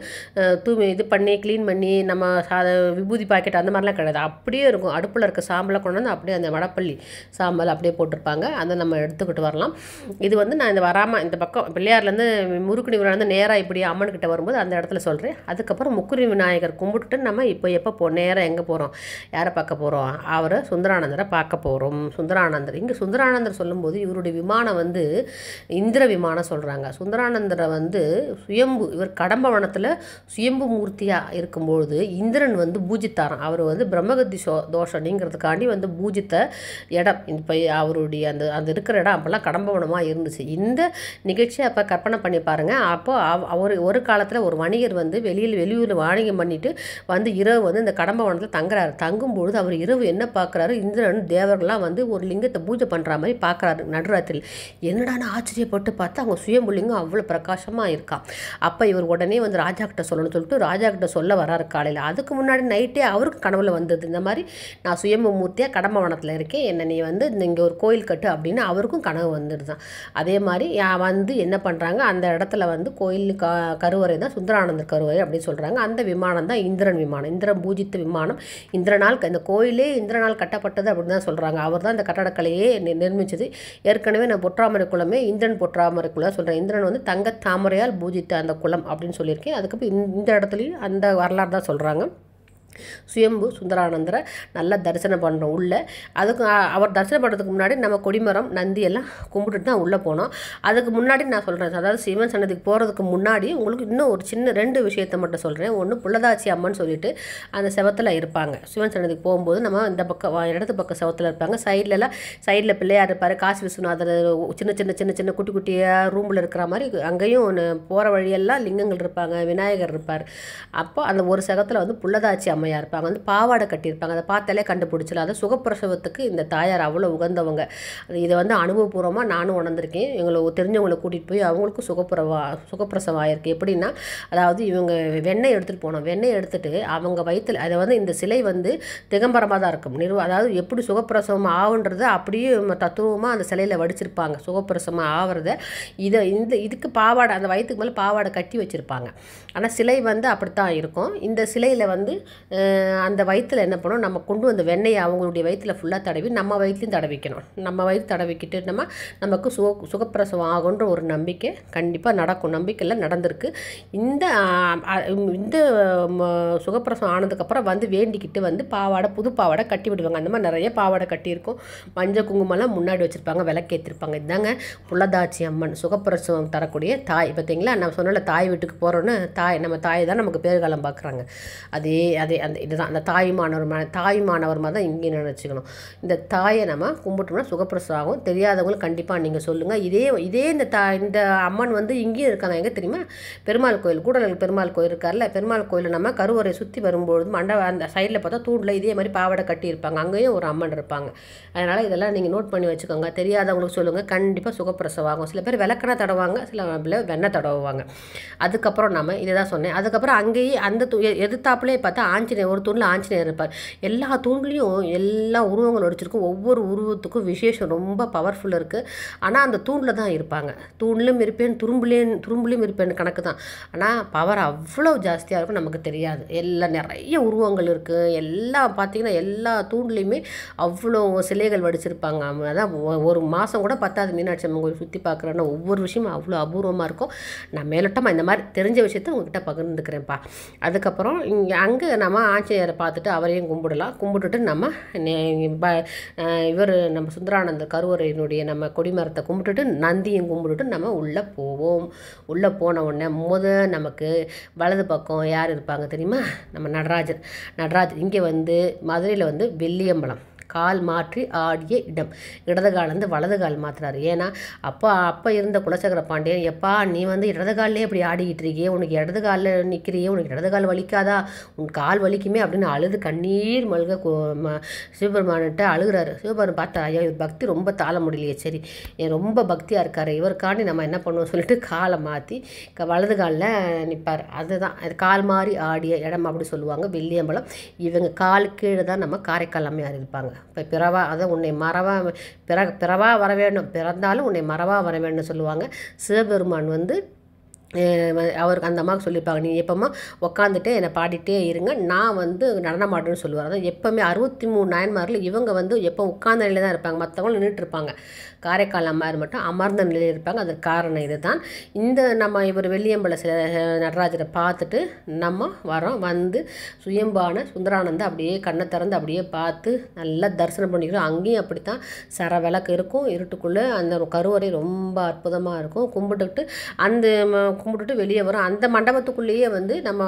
இது பண்ணி க்ளீன் பண்ணி நம்ம விபூதி பாக்கெட் அந்த மாதிரிலாம் கிடையாது, அப்படியே இருக்கும். அடுப்பில் இருக்க சாம்பலை கொண்டு வந்து அப்படியே அந்த மடப்பள்ளி சாம்பல் அப்படியே போட்டிருப்பாங்க. அதை நம்ம எடுத்துக்கிட்டு வரலாம். இது வந்து நான் இந்த பக்கம் பிள்ளையார்லேருந்து முறுக்குனி விழாலேருந்து நேராக இப்படி அம்மன்கிட்ட வரும்போது அந்த இடத்துல சொல்கிறேன். அதுக்கப்புறம் முக்குரி விநாயகர் கும்பிட்டுட்டு நம்ம எப்போ நேராக எங்கே போகிறோம், யாரை பார்க்க போகிறோம், அவரை சுந்தரானந்தரை பார்க்க போகிறோம். இங்கே சுந்தரானந்தர் சொல்லும்போது இவருடைய விமானம் வந்து இந்திர விமானம் சொல்கிறாங்க. சுந்தரானந்தரை வந்து சுயம்பு, இவர் கடம்பவனத்தில் சுயம்பு மூர்த்தியாக இருக்கும்பொழுது இந்திரன் வந்து பூஜித்தாராம். அவர் வந்து பிரம்மகத்தி தோஷனிங்கிறதுக்காண்டி வந்து பூஜித்த இடம். இப்போ அவருடைய அந்த இருக்கிற இடம் அப்போல்லாம் கடம்பவனமாக இருந்துச்சு. இந்த நிகழ்ச்சியை அப்போ கற்பனை பண்ணி பாருங்கள். அப்போ அவர் ஒரு காலத்தில் ஒரு வணிகர் வந்து வெளியூரில் வாணிகம் பண்ணிட்டு வந்து இரவு வந்து இந்த கடம்பவனத்தில் தங்குறாரு. தங்கும்பொழுது அவர் இரவு என்ன பார்க்குறாரு, இந்திரன் தேவர்கள்லாம் வந்து ஒரு லிங்கத்தை பூஜை பண்ணுற மாதிரி பார்க்குறாரு நடுராத்திரியில். என்னடான்னு ஆச்சரியப்பட்டு பார்த்தா அவங்க சுயம்புலிங்கம் அவ்வளோ பிரகாசமாக இருக்கான். அப்போ இவர் உடனே வந்து ராஜா கிட்ட சொல்லணும்னு சொல்லிட்டு ராஜா கிட்ட சொல்ல வராரு காலையில். அதுக்கு முன்னாடி நைட்டே அவருக்கு கனவுல வந்தது, இந்த மாதிரி நான் சுயம்பு மூர்த்தியாக கடம்பவனத்தில் இருக்கேன், என்னை நீ வந்து இங்கே ஒரு கோயில் கட்டு அப்படின்னு அவருக்கும் கனவு வந்துடுதான். அதே மாதிரி வந்து என்ன பண்ணுறாங்க, அந்த இடத்துல வந்து கோயில் கருவறை தான் சுந்தரானந்தர் கருவறை அப்படின்னு சொல்கிறாங்க. அந்த விமானம் தான் இந்திரன் விமானம், இந்திரன் பூஜித்த விமானம். இந்த கோயிலே இந்திரனால் கட்டப்பட்டது அப்படின்னு தான் சொல்கிறாங்க. அவர் தான் இந்த கட்டடக்கலையே நிர்மித்தது. ஏற்கனவே நான் பொற்றாமரை குளமே இந்திரன் பொற்றாமரை குளம் சொல்கிறேன். இந்திரன் வந்து தங்க தாமரையால் பூஜித்த அந்த குளம் அப்படின்னு சொல்லியிருக்கேன். அதுக்கப்புறம் இந்த இடத்துலையும் அந்த வரலாறு தான் சொல்கிறாங்க. சுயம்பு சுந்தரானந்தரை நல்லா தரிசனம் பண்ணுறோம் உள்ளே. அதுக்கு அவர் தரிசனம் பண்ணுறதுக்கு முன்னாடி நம்ம கொடிமரம் நந்தி எல்லாம் கும்பிட்டுட்டு தான் உள்ளே போனோம். அதுக்கு முன்னாடி நான் சொல்கிறேன், அதாவது சிவன் சன்னதிக்கு போகிறதுக்கு முன்னாடி உங்களுக்கு இன்னும் ஒரு சின்ன 2 விஷயத்தை மட்டும் சொல்கிறேன். ஒன்று புள்ளதாச்சி அம்மன் சொல்லிட்டு அந்த செவத்தில் இருப்பாங்க. சிவன் சன்னதிக்கு போகும்போது நம்ம இந்த பக்கம் இடது பக்கம் செவத்தில் இருப்பாங்க. சைடில் பிள்ளையார் இருப்பார். காசி விஸ்வநாதர் சின்ன சின்ன சின்ன சின்ன குட்டி குட்டியாக ரூமில் இருக்கிற மாதிரி அங்கேயும் போகிற வழியெல்லாம் லிங்கங்கள் இருப்பாங்க, விநாயகர் இருப்பார். அப்போ அந்த ஒரு செகத்தில் வந்து புள்ளதாச்சி அம்மையார் இருப்பாங்க. வந்து பாவாடை கட்டியிருப்பாங்க. அதை பார்த்தாலே கண்டுபிடிச்சல. அது சுகப்பிரசவத்துக்கு இந்த தாயார் அவ்வளோ உகந்தவங்க. இதை வந்து அனுபவபூர்வமாக நானும் உணர்ந்திருக்கேன். எங்களை தெரிஞ்சவங்களை கூட்டிகிட்டு போய் அவங்களுக்கும் சுகப்பிரசவம் ஆயிருக்கு. எப்படின்னா, அதாவது இவங்க வெண்ணெய் எடுத்துகிட்டு போனோம். வெண்ணெய் எடுத்துகிட்டு அவங்க வயிற்றில் அதை வந்து இந்த சிலை வந்து திகம்பரமாக தான் இருக்கும். அதாவது எப்படி சுகப்பிரசவம் ஆகுன்றதை அப்படியே தத்துவமாக அந்த சிலையில் வடிச்சிருப்பாங்க. சுகப்பிரசவம் ஆகிறத இதுக்கு பாவாடை, அந்த வயிற்றுக்கு மேலே பாவாடை கட்டி வச்சுருப்பாங்க. ஆனால் சிலை வந்து அப்படித்தான் இருக்கும். இந்த சிலையில் வந்து அந்த வயிற்றில் என்ன பண்ணணும், நம்ம கொண்டு வந்த வெண்ணெயை அவங்களுடைய வயிற்றில் ஃபுல்லாக தடவி நம்ம வயிற்றுலையும் தடவிக்கணும். நம்ம வயிற்று தடவிக்கிட்டு நமக்கு சுகப்பிரசவம் ஆகுன்ற ஒரு நம்பிக்கை கண்டிப்பாக நடக்கும். நம்பிக்கையில் நடந்திருக்கு. இந்த சுகப்பிரசவம் ஆனதுக்கப்புறம் வந்து வேண்டிக்கிட்டு வந்து புது பாவாடை கட்டி விடுவாங்க. அந்த மாதிரி நிறைய பாவாடை கட்டியிருக்கும். மஞ்சள் குங்குமம்லாம் முன்னாடி வச்சுருப்பாங்க, விளக்கேற்றிருப்பாங்க. இதுதாங்க புள்ளதாச்சி அம்மன், சுகப்பிரசவம் தரக்கூடிய தாய். பார்த்தீங்களா, நான் சொன்னல தாய் வீட்டுக்கு போகிறோன்னு நம்ம தாய் தான் நமக்கு பேறுகாலம் பார்க்குறாங்க. அதே இதுதான் அந்த தாய்மானவர் மாதிரி தான் இங்கே நினச்சிக்கணும். இந்த தாயை நம்ம கும்பிட்டோம்னா சுகப்பிரசவம் ஆகும். தெரியாதவங்களும் கண்டிப்பாக நீங்கள் சொல்லுங்கள். இதே இந்த அம்மன் வந்து இங்கேயும் இருக்காங்க. எங்கே தெரியுமா, பெருமாள் கோயில், கூடலூர் பெருமாள் கோயில் இருக்கார்ல, பெருமாள் கோயிலில் நம்ம கருவறை சுற்றி வரும்பொழுது அந்த சைடில் பார்த்தா தூண்டில் இதே மாதிரி பாவாடை கட்டியிருப்பாங்க. அங்கேயும் ஒரு அம்மன் இருப்பாங்க. அதனால் இதெல்லாம் நீங்கள் நோட் பண்ணி வச்சுக்கோங்க. தெரியாதவங்களுக்கு சொல்லுங்கள், கண்டிப்பாக சுகப்பிரசவம் ஆகும். சில பேர் விளக்கெண்ணெய் தடவாங்க, சில பேர் வெண்ணெய் தடவுவாங்க. அதுக்கப்புறம் நம்ம இதை தான் சொன்னேன். அதுக்கப்புறம் அங்கேயே அந்த எதிர்த்தாப்புலேயே பார்த்தா ஆஞ்சநேயர், ஒரு தூணில் ஆஞ்சநேயர் இருப்பார். எல்லா தூண்லேயும் எல்லா உருவங்கள் வடிச்சிருக்கும். ஒவ்வொரு உருவத்துக்கும் விசேஷம் ரொம்ப பவர்ஃபுல் இருக்குது. ஆனால் அந்த தூணில் தான் இருப்பாங்க. தூண்லையும் இருப்பேன், துரும்புலையும் இருப்பேன் கணக்கு தான். ஆனால் பவர் அவ்வளோ ஜாஸ்தியாக இருக்கும், நமக்கு தெரியாது. நிறைய உருவங்கள் இருக்குது. எல்லாம் பார்த்திங்கன்னா எல்லா தூண்லேயுமே அவ்வளோ சிலைகள் வடிச்சிருப்பாங்க. அதான் ஒரு மாதம் கூட பத்தாது மீனாட்சி அம்மன் கோயில் சுற்றி பார்க்குறேன்னா ஒவ்வொரு விஷயமும் அவ்வளோ அபூர்வமாக இருக்கும். நான் மேலோட்டமாக இந்த மாதிரி தெரிஞ்ச விஷயத்த உங்ககிட்ட பகிர்ந்துக்கிறேன்ப்பா. அதுக்கப்புறம் அங்கே நம்ம ஆஞ்சநேயரை பார்த்துட்டு அவரையும் கும்பிடலாம். கும்பிட்டுட்டு நம்ம நம்ம சுந்தரானந்தர் கருவறையினுடைய நம்ம கொடிமரத்தை கும்பிட்டுட்டு நந்தியும் கும்பிட்டுட்டு நம்ம உள்ளே போவோம். உள்ளே போன உடனே நமக்கு வலது பக்கம் யார் இருப்பாங்க தெரியுமா, நம்ம நடராஜர். இங்கே வந்து மதுரையில் வந்து வெள்ளியம்பலம் கால் மாற்றி ஆடிய இடம். இடது கால் வந்து வலது கால் மாற்றுறாரு. ஏன்னா அப்போ இருந்த குலசேகர பாண்டியன், எப்பா நீ வந்து இடது காலிலே இப்படி ஆடிக்கிட்டு இருக்கியே, உனக்கு இடது காலில் நிற்கிறியே, உனக்கு இடது கால் வலிக்காதா, உன் கால் வலிக்குமே அப்படின்னு அழுது கண்ணீர் மல்க சிவபெருமான்கிட்ட அழுகிறாரு. சிவபெருமான் பார்த்தா, ஐயா இவர் பக்தி ரொம்ப தாழ முடியலையே, சரி ரொம்ப பக்தியாக இருக்காரு, இவருக்காண்டி நம்ம என்ன பண்ணுவோம் சொல்லிட்டு காலை மாற்றி வலது காலில் நிற்பார். அதுதான் அது கால் மாறி ஆடிய இடம் அப்படி சொல்லுவாங்க. வெள்ளியம்பலம். இவங்க கால் கீழே தான் நம்ம காரைக்கால் அம்மையார் இருப்பாங்க. இப்போ பிறவா அதான் உன்னை மறவா பிறவா வர வேண்டும், பிறந்தாலும் உன்னை மறவா வர வேண்டும்னு சொல்லுவாங்க. சிவபெருமான் வந்து அவருக்கு அந்த அம்மாவுக்கு சொல்லியிருப்பாங்க, நீ எப்போமா உட்காந்துட்டே என்னை பாடிட்டே இருங்க, நான் வந்து நடனமாடுன்னு சொல்லுவார். அதான் எப்போவுமே 63 நாயன்மாரில் இவங்க வந்து எப்போ உட்கார்ந்த நிலையில் தான் இருப்பாங்க, மற்றவங்க நின்றுட்டு இருப்பாங்க. காரைக்கால் அம்மார் மட்டும் அமர்ந்த நிலையில் இருப்பாங்க. அதற்கு காரணம் இது தான். இந்த நம்ம இவர் வெள்ளியம்பல நடராஜரை பார்த்துட்டு நம்ம வரோம். வந்து சுயம்பான சுந்தரானந்த அப்படியே கண்ணை திறந்து அப்படியே பார்த்து நல்லா தரிசனம் பண்ணிக்கிறோம். அங்கேயும் அப்படி தான் சர விளக்கு இருக்கும். இருட்டுக்குள்ளே அந்த கருவறை ரொம்ப அற்புதமாக இருக்கும். கும்பிட்டுட்டு வெளியே வரும். அந்த மண்டபத்துக்குள்ளேயே வந்து நம்ம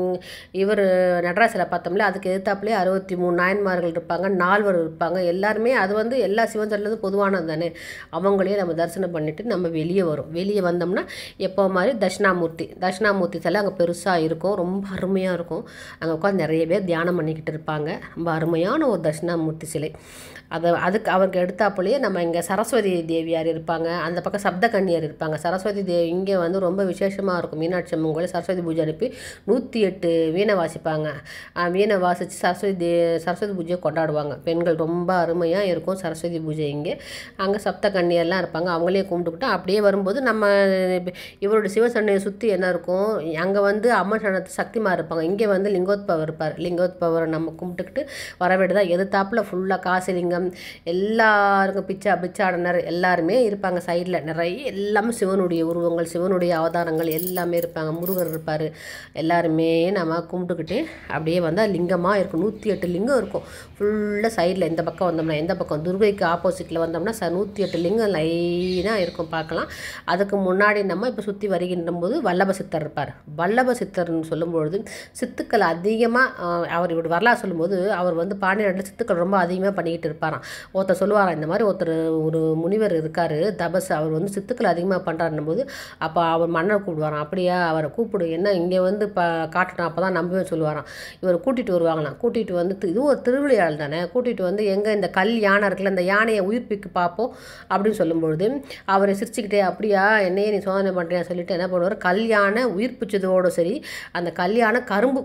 இவர் நடராஜரை பார்த்தோம்ல, அதுக்கு எதிர்த்தாப்புலேயே 63 நாயன்மார்கள் இருப்பாங்க, 4 இருப்பாங்க. எல்லாருமே அது வந்து எல்லா சிவன் சொல்லது பொதுவானது தானே. அவங்களையே நம்ம தரிசனம் பண்ணிவிட்டு நம்ம வெளியே வரும். வெளியே வந்தோம்னா எப்போ மாதிரி தட்சிணாமூர்த்தி சிலை அங்கே பெருசாக இருக்கும். ரொம்ப அருமையாக இருக்கும். அங்கே உட்காந்து நிறைய பேர் தியானம் பண்ணிக்கிட்டு இருப்பாங்க. ரொம்ப அருமையான ஒரு தட்சிணாமூர்த்தி சிலை. அதுக்கு அவருக்கு எடுத்தாப்புலேயே நம்ம இங்கே சரஸ்வதி தேவியார் இருப்பாங்க. அந்த பக்கம் சப்தகன்னியர் இருப்பாங்க. சரஸ்வதி தேவி இங்கே வந்து ரொம்ப விசேஷமாக இருக்கும். மீனாட்சி அம்மன் கோயில் சரஸ்வதி பூஜை அனுப்பி 108 வீணை வாசிப்பாங்க. வீணை வாசித்து சரஸ்வதி பூஜையை கொண்டாடுவாங்க. பெண்கள் ரொம்ப அருமையாக இருக்கும் சரஸ்வதி பூஜை இங்கே. அங்கே சப்தகன்னியர்லாம் இருப்பாங்க. அவங்களே கும்பிட்டுக்கிட்டு அப்படியே வரும்போது நம்ம இவருடைய சிவசன்னையை சுற்றி என்ன இருக்கும், அங்கே வந்து அம்மன் சன்னத்து சக்திமார் இருப்பாங்க. இங்கே வந்து லிங்கோத்பவர் இருப்பார். லிங்கோத்பவரை நம்ம கும்பிட்டுக்கிட்டு வரவேண்டு தான் எதிர்த்தாப்பில் ஃபுல்லாக காசிலிங்கம் எல்லாருக்கும் பிச்சாடனர் எல்லாருமே இருப்பாங்க. சைடில் நிறைய எல்லாமே சிவனுடைய உருவங்கள், சிவனுடைய அவதாரங்கள் எல்லாமே இருப்பாங்க. முருகர் இருப்பார். எல்லாருமே நம்ம கும்பிட்டுக்கிட்டு அப்படியே வந்தால் லிங்கமாக இருக்கும். 108 லிங்கம் இருக்கும் ஃபுல்லாக. சைடில் இந்த பக்கம் வந்தோம்னா, எந்த பக்கம் துர்கைக்கு ஆப்போசிட்டில் வந்தோம்னா 108 லிங்கம் லைனாக இருக்கும், பார்க்கலாம். அதுக்கு முன்னாடி நம்ம இப்போ சுற்றி வருகின்ற போது வல்லப சித்தர் இருப்பார். வல்லப சித்தர்னு சொல்லும்பொழுது சித்துக்கள் அதிகமாக அவர் இப்படி வரலாறு சொல்லும்போது, அவர் வந்து பாண்டியநாட்டில் சித்துக்கள் ரொம்ப அதிகமாக பண்ணிக்கிட்டு இருப்பாராம். ஒருத்தர் சொல்லுவாராம், இந்த மாதிரி ஒரு முனிவர் இருக்கார் தபஸ், அவர் வந்து சித்துக்கள் அதிகமாக பண்ணுறாருன்னும் போது அப்போ அவர் மன்னர் கூப்பிடுவாராம். அப்படியா, அவரை கூப்பிடு, என்ன இங்கே வந்து காட்டணும், அப்போ தான் நம்பவே சொல்லுவாராம். இவர் கூட்டிகிட்டு வருவாங்களாம். கூட்டிகிட்டு வந்து இது ஒரு திருவிளையாடல் தானே, கூட்டிகிட்டு வந்து எங்கே இந்த கல் யானை இருக்குல்ல, இந்த யானையை உயிர்ப்பிக்கு பார்ப்போம் அப்படின்னு சொல்லும்பொழுது அவரை சிரிச்சுக்கிட்டே, அப்படியா என்னையே நீ சோதனை பண்ணுறேன்னு சொல்லிட்டு என்ன பண்ணுவார், கல் யானை உயிர்ப்பிச்சதோடு சரி அந்த கல் யானை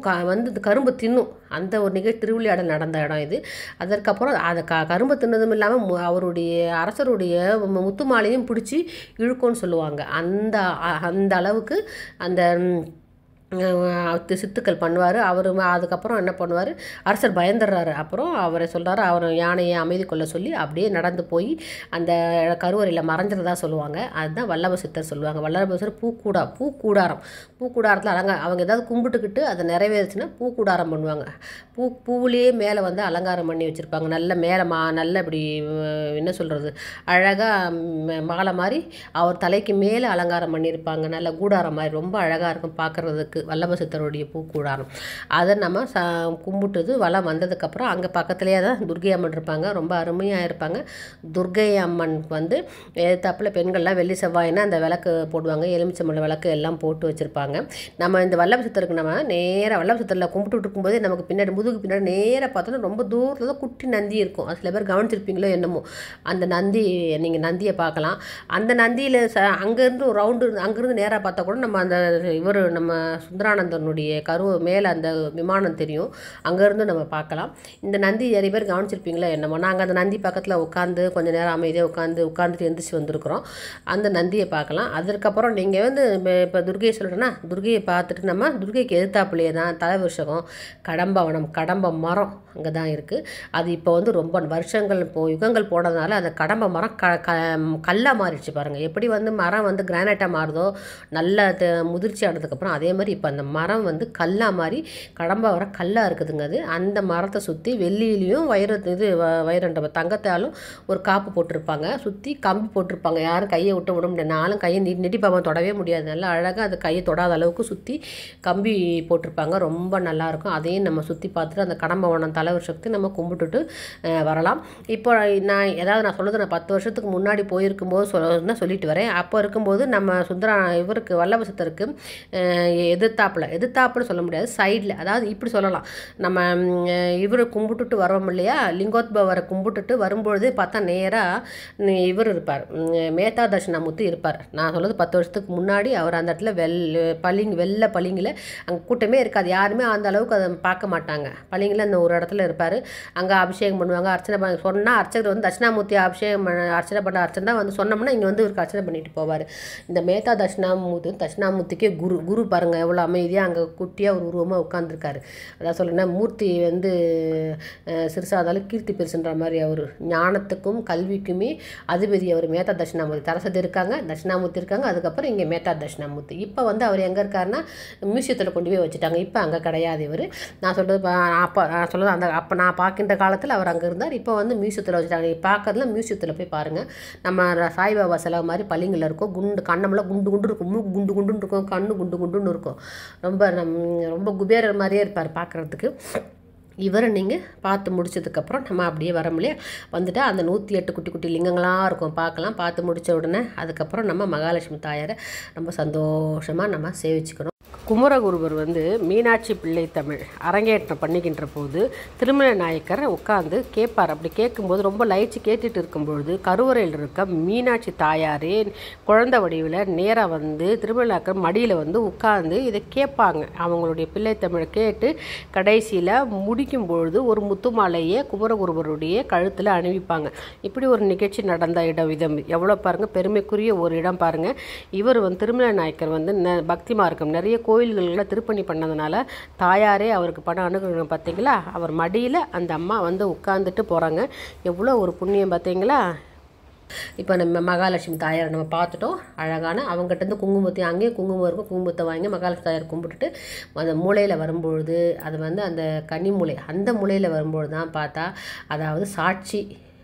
கரும்பு தின்னும். அந்த ஒரு நிகழ்ச்சி திருவிளையாடல் நடந்த இடம் இது. அதற்கப்புறம் அதை கரும்பு தின்னதும் இல்லாமல் அவருடைய அரசருடைய முத்து மாலையும் பிடிச்சி இழுக்கும்னு சொல்லுவாங்க. அந்த அளவுக்கு அந்த சித்துக்கள் பண்ணுவார். அவர் அதுக்கப்புறம் என்ன பண்ணுவார், அரசர் பயந்துடுறாரு. அப்புறம் அவரை சொல்கிறாரு, அவர் யானையை அமைதி கொள்ள சொல்லி அப்படியே நடந்து போய் அந்த கருவறையில் மறைஞ்சிறதா சொல்லுவாங்க. அதுதான் வல்லப சித்தர் சொல்லுவாங்க. வல்லப சித்தர் பூக்கூடாரத்தில் அவங்க ஏதாவது கும்பிட்டுக்கிட்டு அதை நிறைவேறுச்சுன்னா பூக்கூடாரம் பண்ணுவாங்க. பூவிலேயே மேலே வந்து அலங்காரம் பண்ணி வச்சுருப்பாங்க. நல்ல மேலே நல்ல இப்படி என்ன சொல்கிறது, அழகாக மாலை மாதிரி அவர் தலைக்கு மேலே அலங்காரம் பண்ணியிருப்பாங்க. நல்ல கூடாரம் மாதிரி ரொம்ப அழகாக இருக்கும் பார்க்குறதுக்கு. வல்லப சித்தருடைய பூக்கூடாரம் அதை நம்ம கும்பிட்டுது வளம் வந்ததுக்கப்புறம் அங்கே பக்கத்துலேயே தான் துர்கை அம்மன் இருப்பாங்க. ரொம்ப அருமையாக இருப்பாங்க. துர்கை அம்மன் வந்து எதிர்த்தாப்பில் பெண்கள்லாம் வெள்ளி செவ்வாயினா அந்த விளக்கு போடுவாங்க. எலுமிச்சம்பழம் விளக்கு எல்லாம் போட்டு வச்சுருப்பாங்க. நம்ம இந்த வல்லப சித்தருக்கு நம்ம நேராக வல்லப சித்தரில் கும்பிட்டு இருக்கும்போதே நமக்கு பின்னாடி முதுகு பின்னாடி நேராக பார்த்தோன்னா ரொம்ப தூரத்தில் தான் குட்டி நந்தி இருக்கும். அது சில பேர் கவனிச்சிருப்பீங்களோ என்னமோ. அந்த நந்தி நீங்கள் நந்தியை பார்க்கலாம். அந்த நந்தியில் அங்கேருந்து ஒரு ரவுண்டு அங்கேருந்து நேராக பார்த்தா கூட நம்ம அந்த நம்ம சுந்தரானந்தனுடைய மேலே அந்த விமானம் தெரியும். அங்கேருந்து நம்ம பார்க்கலாம். இந்த நந்தி நிறைய பேர் கவனிச்சிருப்பீங்களா என்னமோ. நாங்கள் அந்த நந்தி பக்கத்தில் உட்காந்து கொஞ்சம் நேரம் அமைதியாக உட்காந்துட்டு எந்திரிச்சு வந்திருக்கிறோம். அந்த நந்தியை பார்க்கலாம். அதற்கப்புறம் நீங்கள் வந்து இப்போ துர்கையை சொல்கிறேன்னா, துர்கையை பார்த்துட்டு நம்ம துர்கைக்கு எதிர்த்தாப்புலேயே தான் தலைவிருஷகம் கடம்ப மரம் அங்கே தான் இருக்குது. அது இப்போ வந்து ரொம்ப வருஷங்கள் யுகங்கள் போனதுனால அந்த கடம்ப மரம் கல்லாக மாறிடுச்சு பாருங்கள். எப்படி வந்து மரம் வந்து கிரானைட்டாக மாறுதோ நல்ல முதிர்ச்சி ஆனதுக்கப்புறம், அதே மாதிரி இப்போ அந்த மரம் வந்து கல்லாக மாதிரி கல்லாக இருக்குதுங்க. அது அந்த மரத்தை சுற்றி வெள்ளியிலையும் வைரண்ட தங்கத்தாலும் ஒரு காப்பு போட்டிருப்பாங்க. சுற்றி கம்பி போட்டிருப்பாங்க. யாரும் கையை விட முடியாது. நானும் கையை நெட்டிப்பாங்க, தொடவே முடியாது. நல்லா அழகாக அது கையை தொடாத அளவுக்கு சுற்றி கம்பி போட்டிருப்பாங்க. ரொம்ப நல்லாயிருக்கும். அதையும் நம்ம சுற்றி பார்த்துட்டு அந்த கடம்பவனம் தலைவருஷத்தை நம்ம கும்பிட்டுட்டு வரலாம். இப்போ நான் சொல்லுறது நான் 10 வருஷத்துக்கு முன்னாடி போயிருக்கும்போது சொல்லிட்டு வரேன். அப்போ இருக்கும்போது நம்ம இவருக்கு வல்லபசித்தருக்கு எதிர்த்தாப்புல சொல்ல முடியாது, சைடில், அதாவது இப்படி சொல்லலாம், நம்ம இவரை கும்பிட்டுட்டு வரோம் இல்லையா, லிங்கோத்பவரை கும்பிட்டுட்டு வரும்பொழுது பார்த்தா நேராக இவர் இருப்பார், மேத்தா தட்சிணாமூர்த்தி இருப்பார். நான் சொல்கிறது 10 வருஷத்துக்கு முன்னாடி அவர் அந்த இடத்துல வெள்ளை பளிங்கில் அங்கே கூட்டமே இருக்காது, யாருமே அந்த அளவுக்கு அதை பார்க்க மாட்டாங்க. பளிங்கில் அந்த ஒரு இடத்துல இருப்பார். அங்கே அபிஷேகம் பண்ணுவாங்க, அர்ச்சனை சொன்னால் அர்ச்சகர் வந்து தட்சிணாமூர்த்தி அர்ச்சனை பண்ண அர்ச்சனை தான் வந்து சொன்னோம்னா இங்கே வந்து இவருக்கு அர்ச்சனை பண்ணிட்டு போவார். இந்த மேத்தா தட்சிணாமூர்த்திக்கே குரு பாருங்கள் எவ்வளோ அமைதியாக அங்கே குட்டியாக ஒரு உருவமாக உட்காந்துருக்காரு. அதான் சொல்லுன்னா மூர்த்தி வந்து சிறுசாதாலும் கீர்த்தி பெருசுன்ற மாதிரி அவர் ஞானத்துக்கும் கல்விக்குமே அதிபதி அவர். மேத்தா தட்சிணாமூர்த்தி தரசதி இருக்காங்க, தட்சிணாமூர்த்தி இருக்காங்க, அதுக்கப்புறம் இங்கே மேத்தா தட்சிணாமூர்த்தி. இப்போ வந்து அவர் எங்கே இருக்காருன்னா மியூசியத்தில் கொண்டு போய் வச்சுட்டாங்க. இப்போ அங்கே கிடையாது இவர். நான் சொல்கிறது அப்போ நான் பார்க்கின்ற காலத்தில் அவர் அங்கே இருந்தார். இப்போ வந்து மியூசியத்தில் வச்சுட்டாங்க. பார்க்கறதுல மியூசியத்தில் போய் பாருங்கள். நம்ம சாய்பாபா சிலை மாதிரி பளிங்கில் இருக்கும், கண்ணமெல்லாம் குண்டு இருக்கும், மூக்கு குண்டுன்னு இருக்கும், கண்ணு குண்டுன்னு இருக்கும். ரொம்ப குபேரர் மாதிரியே இருப்பார் பார்க்குறதுக்கு. இவரை நீங்கள் பார்த்து முடிச்சதுக்கப்புறம் நம்ம அப்படியே வர முடியாது வந்துட்டு அந்த 108 குட்டி லிங்கங்களாக இருக்கும் பார்க்கலாம். பார்த்து முடித்த உடனே அதுக்கப்புறம் நம்ம மகாலட்சுமி தாயாரை ரொம்ப சந்தோஷமாக நம்ம சேவிச்சுக்கணும். குமரகுருபர் வந்து மீனாட்சி பிள்ளை தமிழ் அரங்கேற்றம் பண்ணிக்கின்ற போது திருமலை நாயக்கர் உட்காந்து கேட்பார். அப்படி கேட்கும்போது ரொம்ப லைச்சு கேட்டுட்டு இருக்கும்பொழுது கருவறையில் இருக்க மீனாட்சி தாயாரே குழந்தை வடிவில் நேராக வந்து திருமலை நாயக்கர் மடியில் வந்து உட்கார்ந்து இதை கேட்பாங்க. அவங்களுடைய பிள்ளை தமிழை கேட்டு கடைசியில் முடிக்கும் பொழுது ஒரு முத்துமாலையை குமரகுருபருடைய கழுத்தில் அணிவிப்பாங்க. இப்படி ஒரு நிகழ்ச்சி நடந்த இடம் எவ்வளோ பாருங்கள், பெருமைக்குரிய ஒரு இடம் பாருங்கள். இவர் வந்து திருமலை நாயக்கர் வந்து பக்தி மார்க்கம் நிறைய கோயில்களில் திருப்பணி பண்ணதுனால தாயாரே அவருக்கு பணம் அனுகிரகம். பார்த்தீங்களா, அவர் மடியில் அந்த அம்மா வந்து உட்கார்ந்துட்டு போகிறாங்க. எவ்வளோ ஒரு புண்ணியம் பார்த்தீங்களா. இப்போ நம்ம மகாலட்சுமி தாயாரை நம்ம பார்த்துட்டோம். அழகான அவங்ககிட்டருந்து குங்குமத்தையும், அங்கேயும் குங்குமம் இருக்கும், குங்குமத்தை வாங்கி மகாலட்சுமி தாயார் கும்பிட்டுட்டு அந்த மூலையில் வரும்பொழுது அது வந்து அந்த கன்னி மூலை, அந்த மூலையில் வரும்பொழுது தான் பார்த்தா அதாவது சாட்சி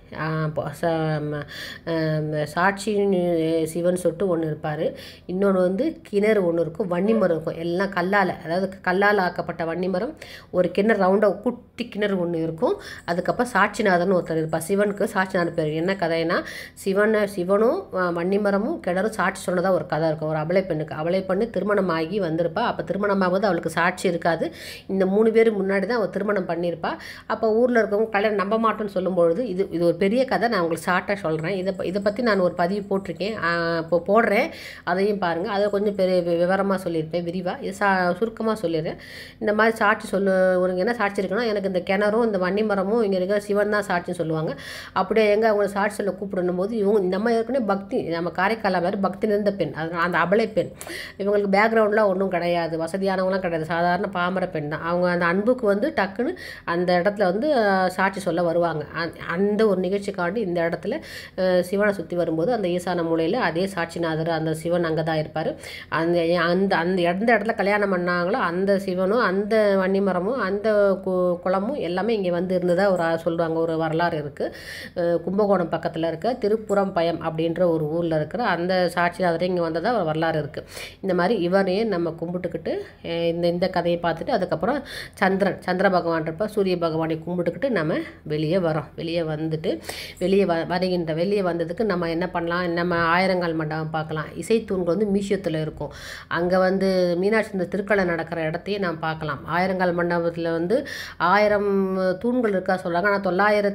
சிவன் சொட்டு ஒன்று இருப்பார். இன்னொன்று வந்து கிணறு ஒன்று இருக்கும், வன்னிமரம் இருக்கும், எல்லாம் கல்லால், அதாவது கல்லால் ஆக்கப்பட்ட வன்னிமரம். ஒரு கிணறு ரவுண்டாக குட்டி கிணறு ஒன்று இருக்கும். அதுக்கப்புறம் சாட்சிநாதன் ஒருத்தர் இருப்பார். சிவனுக்கு சாட்சிநாதன் பேர். என்ன கதைன்னா சிவனும் வன்னிமரமும் கிணறும் சாட்சி சொன்னதாக ஒரு கதை இருக்கும். ஒரு அவளை பெண்ணு திருமணம் ஆகி வந்திருப்பா. அப்போ திருமணமாகும்போது அவளுக்கு சாட்சி இருக்காது. இந்த 3 பேர் முன்னாடி தான் அவள் திருமணம் பண்ணியிருப்பா. அப்போ ஊரில் இருக்கவங்க கல்யாணம் நம்ப மாட்டோன்னு சொல்லும்பொழுது இது ஒரு பெரிய கதை. நான் உங்களுக்கு ஷார்ட்டாக சொல்கிறேன். இதை பற்றி நான் ஒரு பதிவு போட்டிருக்கேன், இப்போ போடுறேன், அதையும் பாருங்கள். அதை கொஞ்சம் பெரிய விவரமாக சொல்லியிருப்பேன், விரிவாக. இது சுருக்கமாக சொல்லிடுறேன். இந்த மாதிரி சாட்சி உனக்கு என்ன சாட்சி இருக்குன்னா, எனக்கு இந்த கிணறும் இந்த வன்னிமரமும் இங்கே இருக்க சிவன் தான் சாட்சின்னு சொல்லுவாங்க. அப்படியே எங்கே அவங்க சாட்சி சொல்ல கூப்பிடணும் போது இவங்க நம்ம ஏற்கனவே பக்தி, நம்ம காரைக்கால மாதிரி பக்தி நிறைந்த பெண், அதனால் அந்த அபலை பெண். இவங்களுக்கு பேக்ரவுண்ட்லாம் ஒன்றும் கிடையாது, வசதியானவங்களாம் கிடையாது, சாதாரண பாமர பெண் தான். அவங்க அந்த அன்புக்கு வந்து டக்குன்னு அந்த இடத்துல வந்து சாட்சி சொல்ல வருவாங்க. அந்த ஒரு நிகழ்ச்சிக்காண்டி இந்த இடத்துல சிவனை சுற்றி வரும்போது அந்த ஈசான மூலையில் அதே சாட்சிநாதர் அந்த சிவன் அங்கே தான் இருப்பார். அந்த எந்த இடத்துல கல்யாணம் பண்ணாங்களோ அந்த சிவனும் அந்த வன்னிமரமும் அந்த குளமும் எல்லாமே இங்கே வந்து இருந்ததாக சொல்லுவாங்க. ஒரு வரலாறு இருக்குது. கும்பகோணம் பக்கத்தில் இருக்க திருப்புறம் பயம் அப்படின்ற ஒரு ஊரில் இருக்கிற அந்த சாட்சிநாதர் இங்கே வந்ததாக ஒரு வரலாறு இருக்குது. இந்த மாதிரி இவரையும் நம்ம கும்பிட்டுக்கிட்டு இந்த கதையை பார்த்துட்டு அதுக்கப்புறம் சந்திர பகவான் இருப்பா, சூரிய பகவானை கும்பிட்டுக்கிட்டு நம்ம வெளியே வரோம். வெளியே வந்துட்டு வெளியே வந்ததுக்கு நம்ம என்ன பண்ணலாம், நம்ம ஆயிரங்கால் மண்டபம் பார்க்கலாம். இசைத்தூண்கள் வந்து மியூசியத்தில் இருக்கும். அங்கே வந்து மீனாட்சி இந்த திருக்கலை நடக்கிற இடத்தையே நாம் பார்க்கலாம். ஆயிரங்கால் மண்டபத்தில் வந்து 1000 தூண்கள் இருக்கா சொல்கிறாங்க. ஆனால்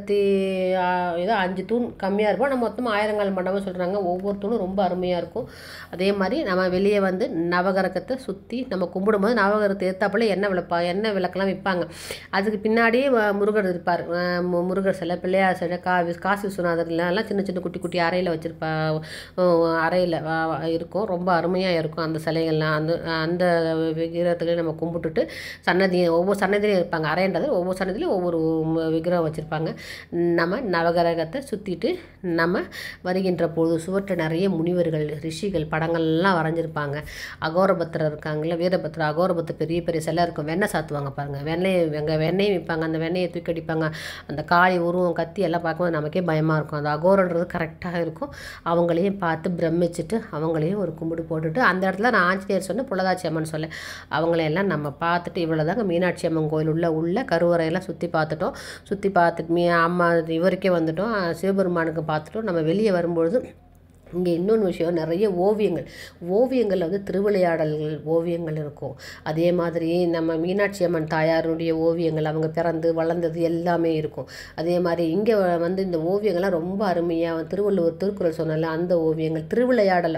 905 தூண் கம்மியாக இருக்கும். நம்ம மொத்தமாக ஆயிரங்கால் மண்டபம் சொல்கிறாங்க. ஒவ்வொரு தூணும் ரொம்ப அருமையாக இருக்கும். அதே மாதிரி நம்ம வெளியே வந்து நவகிரகத்தை சுற்றி நம்ம கும்பிடும்போது நவகிரகத்தை ஏற்றாப்புல எண்ணெய் விளக்கெல்லாம் விற்பாங்க. அதுக்கு பின்னாடியே முருகர் இருப்பார். முருகர் சிலை, பிள்ளையார் சிலை, காசி விஸ்வநாதர்லாம் சின்ன சின்ன குட்டி அறையில் வச்சுருப்பா, அறையில் இருக்கும். ரொம்ப அருமையாக இருக்கும் அந்த சிலைகள்லாம். அந்த விக்கிரகத்துலேயும் நம்ம கும்பிட்டுட்டு ஒவ்வொரு சன்னதிலையும் இருப்பாங்க. அறைன்றது ஒவ்வொரு சன்னதிலையும் ஒவ்வொரு விக்கிரகம் வச்சுருப்பாங்க. நம்ம நவகிரகத்தை சுற்றிட்டு நம்ம வருகின்ற பொழுது சுவற்றில் நிறைய முனிவர்கள், ரிஷிகள் படங்கள்லாம் வரைஞ்சிருப்பாங்க. அகோரபத்திரர் இருக்காங்களே, வீரபத்திரர், அகோரபத்திர பெரிய பெரிய சிலை இருக்கும். வெண்ணெய் சாத்துவாங்க பாருங்கள். வெண்ணெயும் விற்பாங்க. அந்த வெண்ணெயை தூக்கி அடிப்பாங்க. அந்த காளி உருவம், கத்தி எல்லாம் பார்க்கும்போது பார்க்கும்போது நமக்கே பயமாக இருக்கும். அந்த அகோரன்றது கரெக்டாக இருக்கும். அவங்களையும் பார்த்து பிரமிச்சுட்டு அவங்களையும் ஒரு கும்பிடு போட்டுட்டு அந்த இடத்துல நான் ஆஞ்சநேயர் சொன்னேன், புள்ளதாச்சி அம்மன் சொல்லேன். அவங்களையெல்லாம் நம்ம பார்த்துட்டு இவ்வளோதாங்க மீனாட்சி அம்மன் கோயில் உள்ள கருவறையெல்லாம் சுற்றி பார்த்துட்டோம். சுற்றி பார்த்துட்டு அம்மா இவருக்கே வந்துட்டோம், சிவபெருமானுக்கு பார்த்துட்டோம். நம்ம வெளியே வரும்பொழுது இங்கே இன்னொன்று விஷயம், நிறைய ஓவியங்களில் வந்து திருவிளையாடல்கள் ஓவியங்கள் இருக்கும். அதே மாதிரி நம்ம மீனாட்சி அம்மன் தாயாருடைய ஓவியங்கள், அவங்க பிறந்து வளர்ந்தது எல்லாமே இருக்கும். அதே மாதிரி இங்கே வந்து இந்த ஓவியங்கள்லாம் ரொம்ப அருமையாக திருவள்ளுவர் திருக்குறள் சொன்னால அந்த ஓவியங்கள், திருவிளையாடல்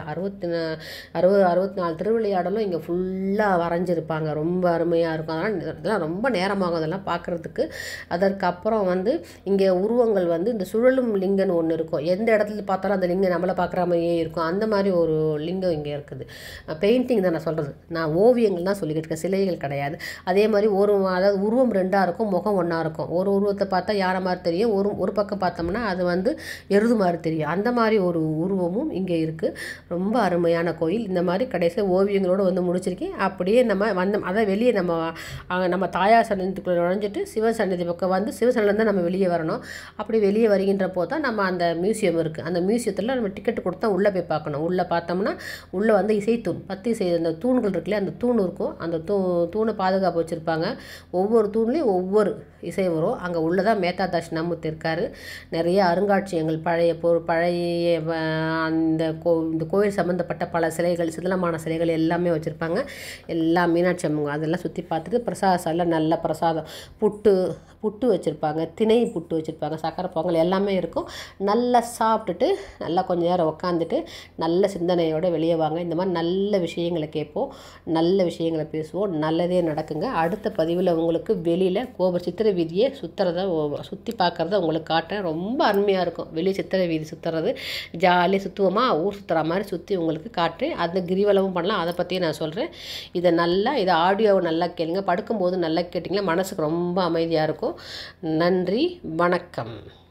64 திருவிளையாடலும் இங்கே ஃபுல்லாக வரைஞ்சிருப்பாங்க. ரொம்ப அருமையாக இருக்கும். அதெல்லாம் ரொம்ப நேரமாகும் அதெல்லாம் பார்க்குறதுக்கு. அதற்கப்புறம் வந்து இங்கே உருவங்கள் வந்து இந்த சுழலும் லிங்கன்னு ஒன்று இருக்கும். எந்த இடத்துல பார்த்தாலும் அந்த லிங்கம் நம்மளை பார்க்குற மாதிரியே இருக்கும். அந்த மாதிரி ஒரு லிங்கம் இங்கே இருக்குது. பெயிண்டிங் தான் நான் சொல்கிறது, நான் ஓவியங்கள் தான் சொல்லிக்கிட்டு இருக்கேன், சிலைகள் கிடையாது. அதே மாதிரி அதாவது உருவம் 2ஆக இருக்கும், முகம் 1ஆக இருக்கும். ஒரு உருவத்தை பார்த்தா யாரை மாதிரி தெரியும், ஒரு பக்கம் பார்த்தோம்னா அது வந்து எருது மாதிரி தெரியும். அந்த மாதிரி ஒரு உருவமும் இங்கே இருக்குது. ரொம்ப அருமையான கோயில். இந்த மாதிரி கடைசியில் ஓவியங்களோடு வந்து முடிச்சிருக்கேன். அப்படியே நம்ம அதை வெளியே நம்ம தாயார் சன்னதிக்குள்ளே நுழைஞ்சிட்டு சிவன் சன்னதி பக்கம் வந்து சிவசன்னதிலேருந்து நம்ம வெளியே வரணும். அப்படி வெளியே வருகின்ற போது தான் நம்ம அந்த மியூசியம் இருக்குது. அந்த மியூசியத்தில் நம்ம டிக்கெட் கொடுத்தா உள்ளே போய் பார்க்கணும். உள்ளே பார்த்தோம்னா உள்ளே வந்து இசைத்தூண், 10 அந்த தூண்கள் இருக்குல்லையா, அந்த தூண் இருக்கும். அந்த தூணை பாதுகாப்பு வச்சுருப்பாங்க. ஒவ்வொரு தூண்லேயும் ஒவ்வொரு இசை வரும். அங்கே உள்ளதான் மேத்தா தட்சிணாமூர்த்தி இருக்கார். நிறைய அருங்காட்சியகங்கள், பழைய இந்த கோயில் சம்மந்தப்பட்ட பல சிலைகள், சிதிலமான சிலைகள் எல்லாமே வச்சுருப்பாங்க. எல்லாம் மீனாட்சி அம்மன் அதெல்லாம் சுற்றி பார்த்துட்டு பிரசாதம், நல்ல பிரசாதம், புட்டு வச்சுருப்பாங்க, திணை புட்டு வச்சுருப்பாங்க, சக்கரை பொங்கல் எல்லாமே இருக்கும். நல்லா சாப்பிட்டுட்டு நல்லா கொஞ்சம் நேரம் உட்காந்துட்டு நல்ல சிந்தனையோடு வெளியே வாங்க. இந்த மாதிரி நல்ல விஷயங்களை கேட்போம், நல்ல விஷயங்களை பேசுவோம், நல்லதே நடக்குங்க. அடுத்த பதிவில் உங்களுக்கு வெளியில் சித்திரை வீதியை சுற்றி பார்க்குறத உங்களுக்கு காட்டுறேன். ரொம்ப அருமையாக இருக்கும். வெளியே சித்திரை வீதி சுற்றுறது, ஜாலியாக சுற்றுவோமா, ஊர் சுற்றுற மாதிரி சுற்றி உங்களுக்கு காட்டுறேன். அந்த கிரிவலமும் பண்ணலாம், அதை பற்றியும் நான் சொல்கிறேன். இதை ஆடியோவை நல்லா கேளுங்க. படுக்கும்போது நல்லா கேட்டிங்கன்னா மனசுக்கு ரொம்ப அமைதியாக இருக்கும். நன்றி, வணக்கம்.